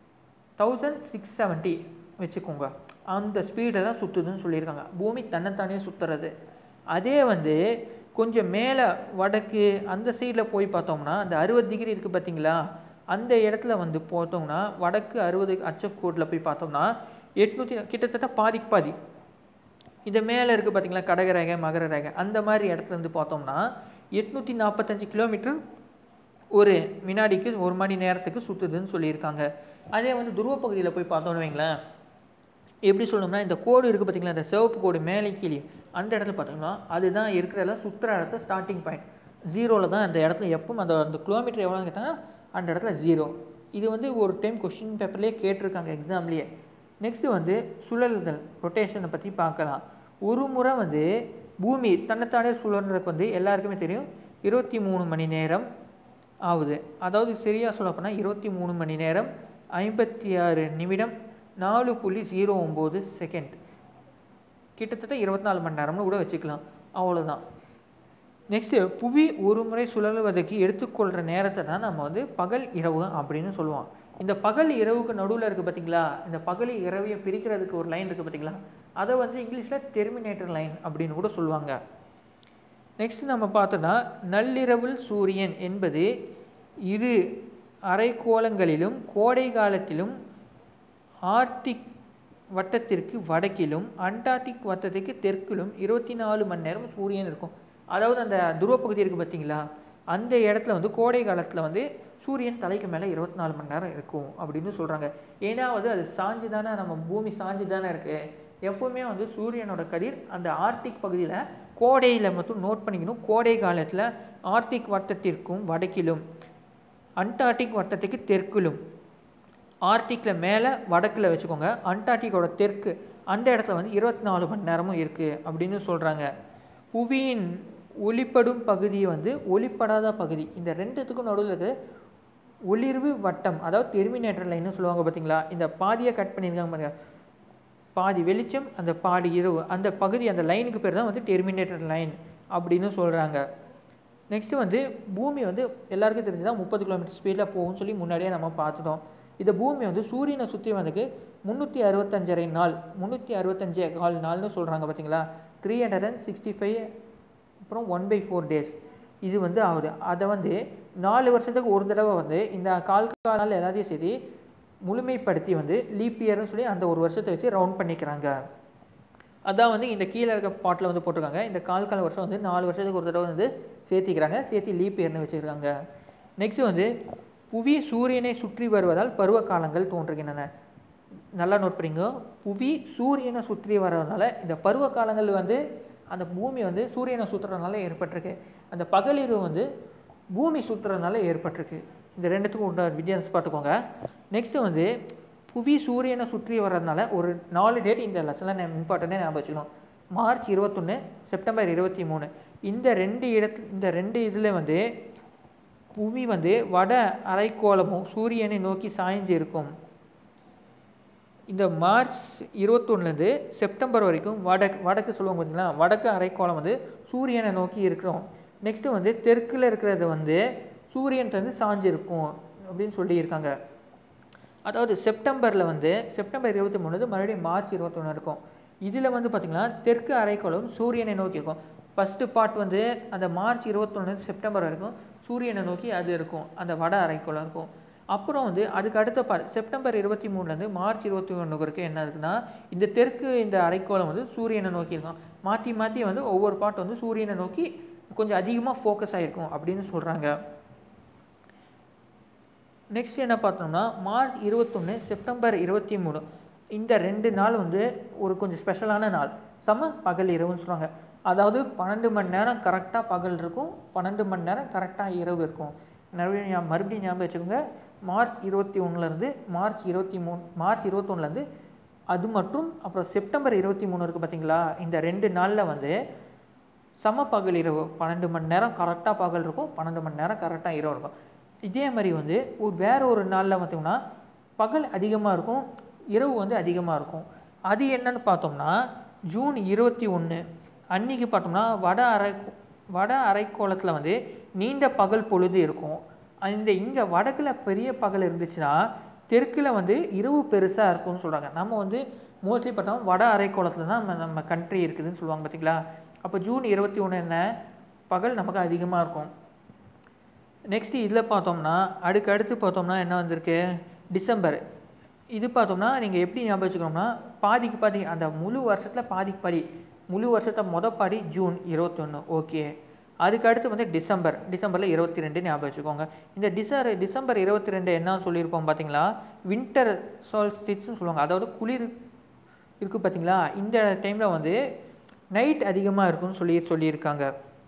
1670 வச்சுக்கோங்க. அந்த ஸ்பீடை தான் சுற்றுதுன்னு சொல்லியிருக்காங்க. பூமி தன்னைத்தானே சுற்றுறது. அதே கொஞ்சம் மேலே வடக்கு அந்த சைடில் போய் பார்த்தோம்னா அந்த 60 டிகிரி இருக்குது பார்த்தீங்களா, அந்த இடத்துல பார்த்தோம்னா வடக்கு 60 அச்சக்கோட்டில் போய் பார்த்தோம்னா 800 கிட்டத்தட்ட பாதிக்கு பாதி. இந்த மேலே இருக்குது பார்த்தீங்களா கடக ரேகை மகர ரேகை, அந்த மாதிரி இடத்துல பார்த்தோம்னா 845 கிலோமீட்டர் ஒரு வினாடிக்கு 1 மணி நேரத்துக்கு சுற்றுதுன்னு சொல்லியிருக்காங்க. அதே துருவ பகுதியில் போய் பார்த்தோன்னு வைங்களேன், எப்படி சொல்லணும்னா இந்த கோடு இருக்குது பார்த்தீங்களா, இந்த சிவப்பு கோடு மேலே கீழே அந்த இடத்துல பார்த்தோம்னா அதுதான் இருக்கிறதுல சுற்றுற இடத்துல ஸ்டார்டிங் பாயிண்ட் 0வில் தான். அந்த இடத்துல எப்பவும் அந்த கிலோமீட்டர் எவ்வளோன்னு கேட்டாங்கன்னா அந்த இடத்துல 0. இது ஒரு டைம் கொஸ்டின் பேப்பர்லேயே கேட்டிருக்காங்க எக்ஸாம்லேயே. நெக்ஸ்ட்டு சுழலுதல் ரொட்டேஷனை பற்றி பார்க்கலாம். ஒரு முறை பூமி தன்னைத்தானே சுழறதுக்கு எல்லாருக்குமே தெரியும் 23 மணி நேரம் ஆகுது. அதாவது சரியாக சொல்லப்போனால் 23 மணி நேரம் 56 நிமிடம் 4.09 செகண்ட், கிட்டத்தட்ட 24 மணி நேரம்னு கூட வச்சுக்கலாம். அவ்வளோதான். நெக்ஸ்ட்டு புவி ஒரு முறை சுழலுவதற்கு எடுத்துக்கொள்கிற நேரத்தை தான் நம்ம பகல் இரவு அப்படின்னு சொல்லுவோம். இந்த பகல் இரவுக்கு நடுவில் இருக்குது பார்த்தீங்களா, இந்த பகல் இரவையை பிரிக்கிறதுக்கு ஒரு லைன் இருக்குது பார்த்தீங்களா, அதை இங்கிலீஷில் டெர்மினேட்டர் லைன் அப்படின்னு கூட சொல்லுவாங்க. நெக்ஸ்ட் நம்ம பார்த்தோன்னா நள்ளிரவில் சூரியன் என்பது இரு அரைக்கோளங்களிலும் கோடை காலத்திலும் ஆர்டிக் வட்டத்திற்கு வடக்கிலும் அண்டார்டிக் வட்டத்திற்கு தெற்கிலும் 24 மணி நேரம் சூரியன் இருக்கும். அதாவது அந்த துருவப்பகுதி இருக்குது பார்த்தீங்களா, அந்த இடத்துல கோடை காலத்தில் சூரியன் தலைக்கு மேலே 24 மணி நேரம் இருக்கும் அப்படின்னு சொல்கிறாங்க. ஏன்னா அது சாஞ்சு தானே, நம்ம பூமி சாஞ்சு தானே இருக்குது. எப்போவுமே சூரியனோட கதிர் அந்த ஆர்டிக் பகுதியில் கோடையில் மட்டும் நோட் பண்ணிக்கணும். கோடை காலத்தில் ஆர்டிக் வட்டத்திற்கும் வடக்கிலும் அண்டார்டிக் வட்டத்துக்கு தெற்கிலும், ஆர்டிக்கில் மேலே வடக்கில் வச்சுக்கோங்க, அண்டார்டிக்கோட தெற்கு அந்த இடத்துல 24 மணி நேரமும் இருக்குது அப்படின்னு சொல்கிறாங்க. புவியின் ஒளிப்படும் பகுதி ஒளிப்படாத பகுதி, இந்த ரெண்டுத்துக்கும் நடுவில் இருக்குது ஒளிர்வு வட்டம், அதாவது டெர்மினேட்டர் லைன்னு சொல்லுவாங்க பார்த்தீங்களா. இந்த பாதியை கட் பண்ணியிருக்காங்க பாருங்க, பாதி வெளிச்சம் அந்த பாதி இரவு, அந்த பகுதி அந்த லைனுக்கு பேர் தான் டெர்மினேட்டர் லைன் அப்படின்னு சொல்கிறாங்க. நெக்ஸ்ட்டு பூமி எல்லாருக்கும் தெரிஞ்சுதான் 30 கிலோமீட்டர் ஸ்பீடில் போகும்னு சொல்லி முன்னாடியே நம்ம பார்த்துட்டோம். இந்த பூமி சூரியனை சுற்றி 365 நாள் 365 நாள்னு சொல்கிறாங்க பார்த்தீங்களா. 365 அப்புறம் 1/4 டேஸ் இது ஆகுது. அதை 4 வருஷத்துக்கு ஒரு தடவை இந்த கால் நாள் எல்லாத்தையும் சரி முழுமைப்படுத்தி லீப் இயர்னு சொல்லி அந்த ஒரு வருஷத்தை வச்சு ரவுண்ட் பண்ணிக்கிறாங்க. அதான் இந்த கீழே இருக்க பாட்டில் போட்டிருக்காங்க. இந்த கால் வருஷம் 4 வருஷத்துக்கு ஒரு தடவை சேர்த்திக்கிறாங்க, சேர்த்து லீப் இயர்னு வச்சுருக்காங்க. நெக்ஸ்ட்டு புவி சூரியனை சுற்றி வருவதால் பருவ காலங்கள் தோன்றுகின்றன. நல்லா நோட் பண்ணிங்க, புவி சூரியனை சுற்றி வர்றதுனால இந்த பருவ காலங்கள் அந்த பூமி வந்து சூரியனை சுற்றுறதுனால ஏற்பட்டிருக்கு. அந்த பகலிரவு வந்து பூமி சுற்றுறதுனால ஏற்பட்டிருக்கு. இந்த ரெண்டுத்துக்கும் உள்ள வித்தியாசம் பார்த்துக்கோங்க. நெக்ஸ்ட்டு வந்து புவி சூரியனை சுற்றி வர்றதுனால ஒரு 4 டேட் இந்த லெசனில் இம்பார்ட்டண்ட்டாக ஞாபகம் வச்சுக்கணும். March 21, September 23. இந்த ரெண்டு இதில் வந்து புவி வந்து வட அரைக்கோளமும் சூரியனை நோக்கி சாய்ஞ்சு இருக்கும். இந்த மார்ச் 21லேருந்து செப்டம்பர் வரைக்கும் வடக்கு சொல்லுவாங்க பார்த்தீங்களா, வடக்கு அரைக்கோளம் வந்து சூரியனை நோக்கி இருக்கிறோம். நெக்ஸ்ட்டு வந்து தெற்கில் இருக்கிறது வந்து சூரியன்ட்டு சாஞ்சு இருக்கும் அப்படின்னு சொல்லியிருக்காங்க. அதாவது செப்டம்பர் 23 மறுபடியும் மார்ச் 21 இருக்கும். இதில் வந்து பார்த்திங்கன்னா தெற்கு அரைக்கோளம் சூரியனை நோக்கி இருக்கும். ஃபஸ்ட்டு பார்ட் வந்து அந்த மார்ச் 21 செப்டம்பர் வரைக்கும் சூரியனை நோக்கி அது இருக்கும், அந்த வட அரைக்கோளம் இருக்கும். அப்புறம் வந்து அதுக்கு அடுத்த பார்ட் செப்டம்பர் 23 மார்ச் 21 வரைக்கும் என்ன இருக்குன்னா இந்த தெற்கு இந்த அரைக்கோளம் வந்து சூரியனை நோக்கி இருக்கும். மாற்றி மாற்றி வந்து ஒவ்வொரு பார்ட் வந்து சூரியனை நோக்கி கொஞ்சம் அதிகமாக ஃபோக்கஸ் ஆகிருக்கும் அப்படின்னு சொல்கிறாங்க. நெக்ஸ்ட் என்ன பார்த்தோம்னா மார்ச் 21, செப்டம்பர் 23 இந்த 2 நாள் வந்து ஒரு கொஞ்சம் ஸ்பெஷலான நாள். பகல் இரவுன்னு சொல்லுவாங்க. அதாவது 12 மணி நேரம் கரெக்டாக பகல் இருக்கும், 12 மணி நேரம் கரெக்டாக இரவு இருக்கும். மறுபடியும் ஞாபகம் வச்சுக்கோங்க. மார்ச் 21 மார்ச் 21 அது மற்றும் அப்புறம் செப்டம்பர் 23 இருக்குது பார்த்தீங்களா, இந்த 2 நாளில் வந்து பகல் இரவு 12 மணி நேரம் கரெக்டாக பகல் இருக்கும், 12 மணி நேரம் கரெக்டாக இரவு இருக்கும். இதே மாதிரி வந்து வேற ஒரு நாளில் பார்த்தோம்னா பகல் அதிகமாக இருக்கும், இரவு வந்து அதிகமாக இருக்கும். அது என்னன்னு பார்த்தோம்னா ஜூன் 21 அன்றைக்கி பார்த்தோம்னா வட அரைக்கோளத்தில் வந்து நீண்ட பகல் பொழுது இருக்கும். இங்கே வடக்கில் பெரிய பகல் இருந்துச்சுன்னா தெற்கில் வந்து இரவு பெருசாக இருக்கும்னு சொல்கிறாங்க. நம்ம வந்து மோஸ்ட்லி பார்த்தோம் வட அரைக்கோளத்தில் தான் நம்ம கண்ட்ரி இருக்குதுன்னு சொல்லுவாங்க பார்த்தீங்களா. அப்போ ஜூன் 21 என்ன, பகல் நமக்கு அதிகமாக இருக்கும். நெக்ஸ்ட்டு இதில் பார்த்தோம்னா அடுத்து பார்த்தோம்னா என்ன வந்திருக்கு, டிசம்பர். இது பார்த்தோம்னா நீங்கள் எப்படி ஞாபகம் வச்சுக்கணும்னா பாதிக்கு பாதி, அந்த முழு வருஷத்தில் பாதிக்கு பாதி, முழு வருஷத்தை பாதி ஜூன் 21. ஓகே. அதுக்கு அடுத்து வந்து டிசம்பரில் 22 ஞாபகம் வச்சுக்கோங்க. இந்த டிசம்பர் 22 என்ன சொல்லியிருப்போம் பார்த்தீங்களா, வின்டர் சால்ஸ்டிட்ஸ்னு சொல்லுவாங்க. அதாவது குளிர் இருக்குது பார்த்தீங்களா, இந்த டைமில் வந்து நைட் அதிகமாக இருக்குன்னு சொல்லியிருக்காங்க.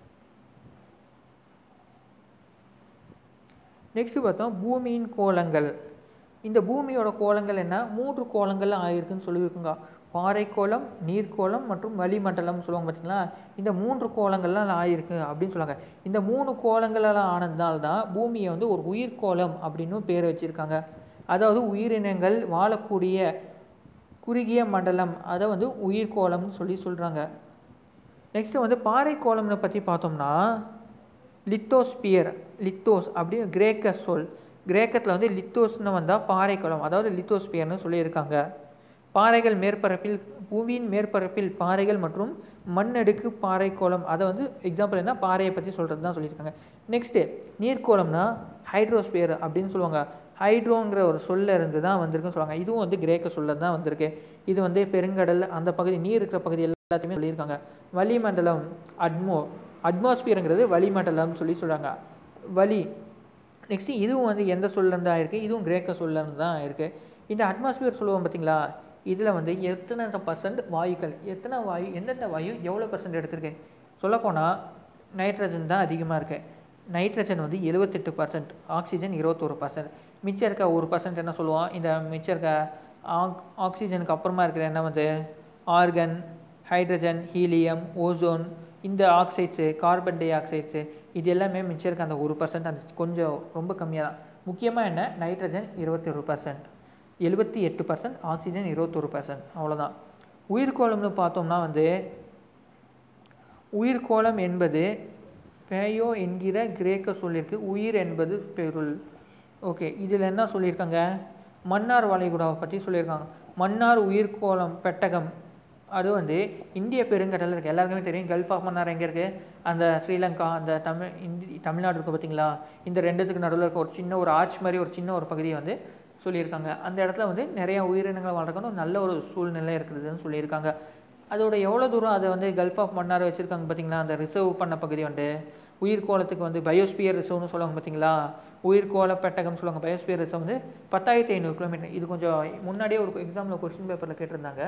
நெக்ஸ்ட்டு பார்த்தோம் பூமியின் கோலங்கள். இந்த பூமியோட கோலங்கள் என்ன, 3 கோலங்கள் ஆகிருக்குன்னு சொல்லியிருக்குங்க. பாறைக்கோளம், நீர்க்கோளம் மற்றும் வளிமண்டலம் சொல்லுவாங்க பார்த்தீங்களா, இந்த 3 கோலங்கள்லாம் ஆகிருக்கு அப்படின்னு சொல்லுவாங்க. இந்த 3 கோலங்களெல்லாம் ஆனதுனால்தான் பூமியை வந்து ஒரு உயிர்கோளம் அப்படின்னு பேர் வச்சுருக்காங்க. அதாவது உயிரினங்கள் வாழக்கூடிய குறுகிய மண்டலம், அதை வந்து உயிர்கோளம்னு சொல்கிறாங்க. நெக்ஸ்ட்டு வந்து பாறைக்கோளம்னு பற்றி பார்த்தோம்னா லித்தோஸ் அப்படின்னு கிரேக்க சொல். கிரேக்கத்தில் வந்து லித்தோஸ்னு வந்தால் பாறைக்கோளம், அதாவது லித்தோஸ்பியர்னு சொல்லியிருக்காங்க. பாறைகள் மேற்பரப்பில், பூமியின் மேற்பரப்பில் பாறைகள் மற்றும் மண்ணடுக்கு பாறைக்கோளம், அதை வந்து எக்ஸாம்பிள் என்ன பாறையை பற்றி சொல்கிறது தான் சொல்லியிருக்காங்க. நெக்ஸ்ட்டு நீர்க்கோளம்னா ஹைட்ரோஸ்பியர் அப்படின்னு சொல்லுவாங்க. ஹைட்ரோங்கிற ஒரு சொல்ல இருந்து தான் வந்திருக்குன்னு சொல்லுவாங்க. இதுவும் வந்து கிரேக்க சொல்ல தான் வந்திருக்கு. இது வந்து பெருங்கடல் அந்த பகுதி, நீர் இருக்கிற பகுதி எல்லாத்தையுமே சொல்லியிருக்காங்க. வளிமண்டலம் அட்மாஸ்பியருங்கிறது வளிமண்டலம்னு சொல்கிறாங்க. நெக்ஸ்ட்டு இதுவும் வந்து எந்த சொல்லேருந்து ஆயிருக்கு, இதுவும் கிரேக்க சொல்லேருந்து தான் ஆயிருக்கு. இந்த அட்மாஸ்பியர் சொல்லுவோம் பார்த்தீங்களா, இதில் வந்து எத்தனை % வாயுக்கள், எந்தெந்த வாயு எவ்வளோ % எடுத்திருக்கு. சொல்லப்போனால் நைட்ரஜன் தான் அதிகமாக இருக்குது. நைட்ரஜன் வந்து 78%, ஆக்சிஜன் 21%. மிச்சம் இருக்க 1% என்ன சொல்லுவோம், இந்த மிச்சம் இருக்க ஆக்சிஜனுக்கு அப்புறமா இருக்கிற என்ன வந்து ஆர்கன், ஹைட்ரஜன், ஹீலியம், ஓசோன், இந்த ஆக்சைட்ஸு, கார்பன் டை ஆக்சைட்ஸு, இது எல்லாமே மிச்சம் இருக்க அந்த 1%, அந்த கொஞ்சம் ரொம்ப கம்மியாக தான். முக்கியமாக என்ன, நைட்ரஜன் 21%, 78%, ஆக்சிஜன் 21%, அவ்வளோதான். உயிர்கோளம்னு பார்த்தோம்னா வந்து உயிர்கோளம் என்பது பேயோ என்கிற கிரேக்க சொல்லியிருக்கு. உயிர் என்பது பெருள். ஓகே, இதில் என்ன சொல்லியிருக்காங்க, மன்னார் வளைகுடாவை பற்றி சொல்லியிருக்காங்க. மன்னார் உயிர்கோளம் பெட்டகம் அது வந்து இந்திய பெருங்கடலில் இருக்குது. எல்லாருக்குமே தெரியும் கல்ஃப் ஆஃப் மன்னார் எங்கே இருக்குது, அந்த ஸ்ரீலங்கா, அந்த தமிழ்நாடு இருக்குது பார்த்தீங்களா, இந்த ரெண்டுத்துக்கு நடுவில் இருக்க ஒரு ஆர்ச் மாதிரி ஒரு சின்ன ஒரு பகுதியை வந்து சொல்லியிருக்காங்க. அந்த இடத்துல வந்து நிறையா உயிரினங்கள் வாழ்றதுக்கான நல்ல ஒரு சூழ்நிலை இருக்குதுன்னு சொல்லியிருக்காங்க. அதோட எவ்வளோ தூரம் அதை வந்து கல்ஃப் ஆஃப் மன்னார் வச்சுருக்காங்க பார்த்தீங்களா, அந்த ரிசர்வ் பண்ண பகுதி வந்து உயிர்கோளத்துக்கு வந்து பயோஸ்பியர் ரிசர்வ்னு சொல்லுவாங்க பார்த்தீங்களா, உயிர்கோள பெட்டகம் சொல்லுவாங்க. பயோஸ்பியர் ரிசர்வ் வந்து 10,500 கிலோமீட்டர். இது கொஞ்சம் முன்னாடியே ஒரு எக்ஸாமில் கொஸ்டின் பேப்பரில் கேட்டிருந்தாங்க.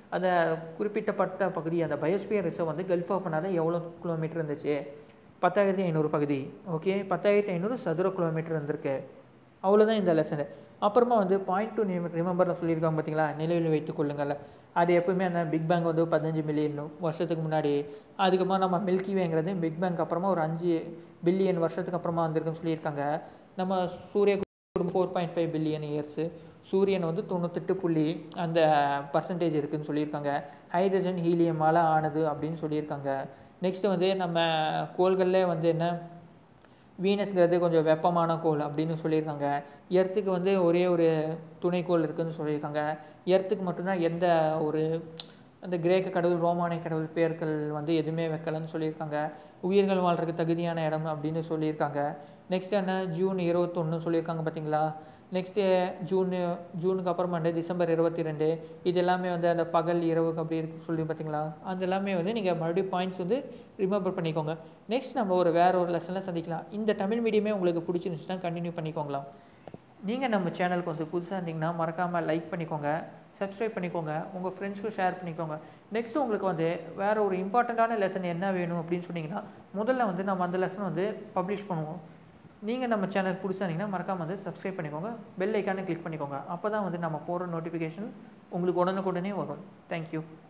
அந்த குறிப்பிட்டப்பட்ட பகுதி அந்த பயோஸ்பியர் ரிசர்வ் வந்து கல்ஃப் ஓப்பனாக எவ்வளோ கிலோமீட்டர் இருந்துச்சு? 10,500 பகுதி. ஓகே, 10,500 சதுர கிலோமீட்டர் இருந்திருக்கு. அவ்வளோதான் இந்த லெசனு. அப்புறமா வந்து பாயிண்ட் டு ரிமெம்பரில் சொல்லியிருக்காங்க பார்த்தீங்களா, நினைவில் வைத்துக் கொள்ளுங்கள். அது எப்பவுமே அந்த பிக் பேங் வந்து 15 மில்லியன் வருஷத்துக்கு முன்னாடி, அதுக்கப்புறமா நம்ம மில்கி வேங்கிறது பிக் பேங்க் அப்புறமா ஒரு 5 பில்லியன் வருஷத்துக்கு அப்புறமா வந்திருக்குன்னு சொல்லியிருக்காங்க. நம்ம சூரிய 4.5 பில்லியன் இயர்ஸு, சூரியன் வந்து 98 அந்த பர்சன்டேஜ் இருக்குதுன்னு சொல்லியிருக்காங்க. ஹைட்ரஜன் ஹீலியமால் ஆனது அப்படின்னு சொல்லியிருக்காங்க. நெக்ஸ்ட்டு வந்து நம்ம கோள்களில் வந்து என்ன, வீனஸ்ங்கிறது கொஞ்சம் வெப்பமான கோள் அப்படின்னு சொல்லியிருக்காங்க. எர்த்துக்கு வந்து ஒரே ஒரு துணைக்கோள் இருக்குதுன்னு சொல்லியிருக்காங்க. எர்த்துக்கு மட்டும்தான் எந்த ஒரு அந்த கிரேக்க கடவுள் ரோமானிய கடவுள் பேர்கள் வந்து எதுவுமே வைக்கலன்னு சொல்லியிருக்காங்க. உயிர்கள் வாழ்றதுக்கு தகுதியான இடம் அப்படின்னு சொல்லியிருக்காங்க. நெக்ஸ்ட் என்ன, ஜூன் 21 சொல்லியிருக்காங்க பார்த்தீங்களா. நெக்ஸ்ட்டு ஜூனுக்கு அப்புறமா டிசம்பர் 22, இது எல்லாமே வந்து அந்த பகல் இரவுக்கு அப்படி இருக்கு சொல்லி பார்த்தீங்களா. அது எல்லாமே வந்து நீங்கள் மறுபடியும் பாயிண்ட்ஸ் வந்து ரிமெம்பர் பண்ணிக்கோங்க. நெக்ஸ்ட் நம்ம வேறு ஒரு லெசனில் சந்திக்கலாம். இந்த தமிழ் மீடியமே உங்களுக்கு பிடிச்சிருந்துச்சுன்னா கண்டினியூ பண்ணிக்கோங்களா. நீங்கள் நம்ம சேனலுக்கு வந்து புதுசாக இருந்தீங்கன்னா மறக்காமல் லைக் பண்ணிக்கோங்க, சப்ஸ்கிரைப் பண்ணிக்கோங்க, உங்கள் ஃப்ரெண்ட்ஸ்க்கும் ஷேர் பண்ணிக்கோங்க. நெக்ஸ்ட்டு உங்களுக்கு வந்து வேறு ஒரு இம்பார்ட்டண்ட்டான லெசன் என்ன வேணும் அப்படின்னு சொன்னீங்கன்னா முதல்ல வந்து நம்ம அந்த லெசன் வந்து பப்ளிஷ் பண்ணுவோம். நீங்கள் நம்ம சேனலுக்கு புதுசாக இருந்தீங்கன்னா மறக்காமல் வந்து சப்ஸ்கிரைப் பண்ணிக்கோங்க, பெல் ஐக்கானை கிளிக் பண்ணிக்கோங்க. அப்போ தான் வந்து நம்ம போகிற நோட்டிஃபிகேஷன் உங்களுக்கு உடனுக்குடனே வரும். தேங்க்யூ.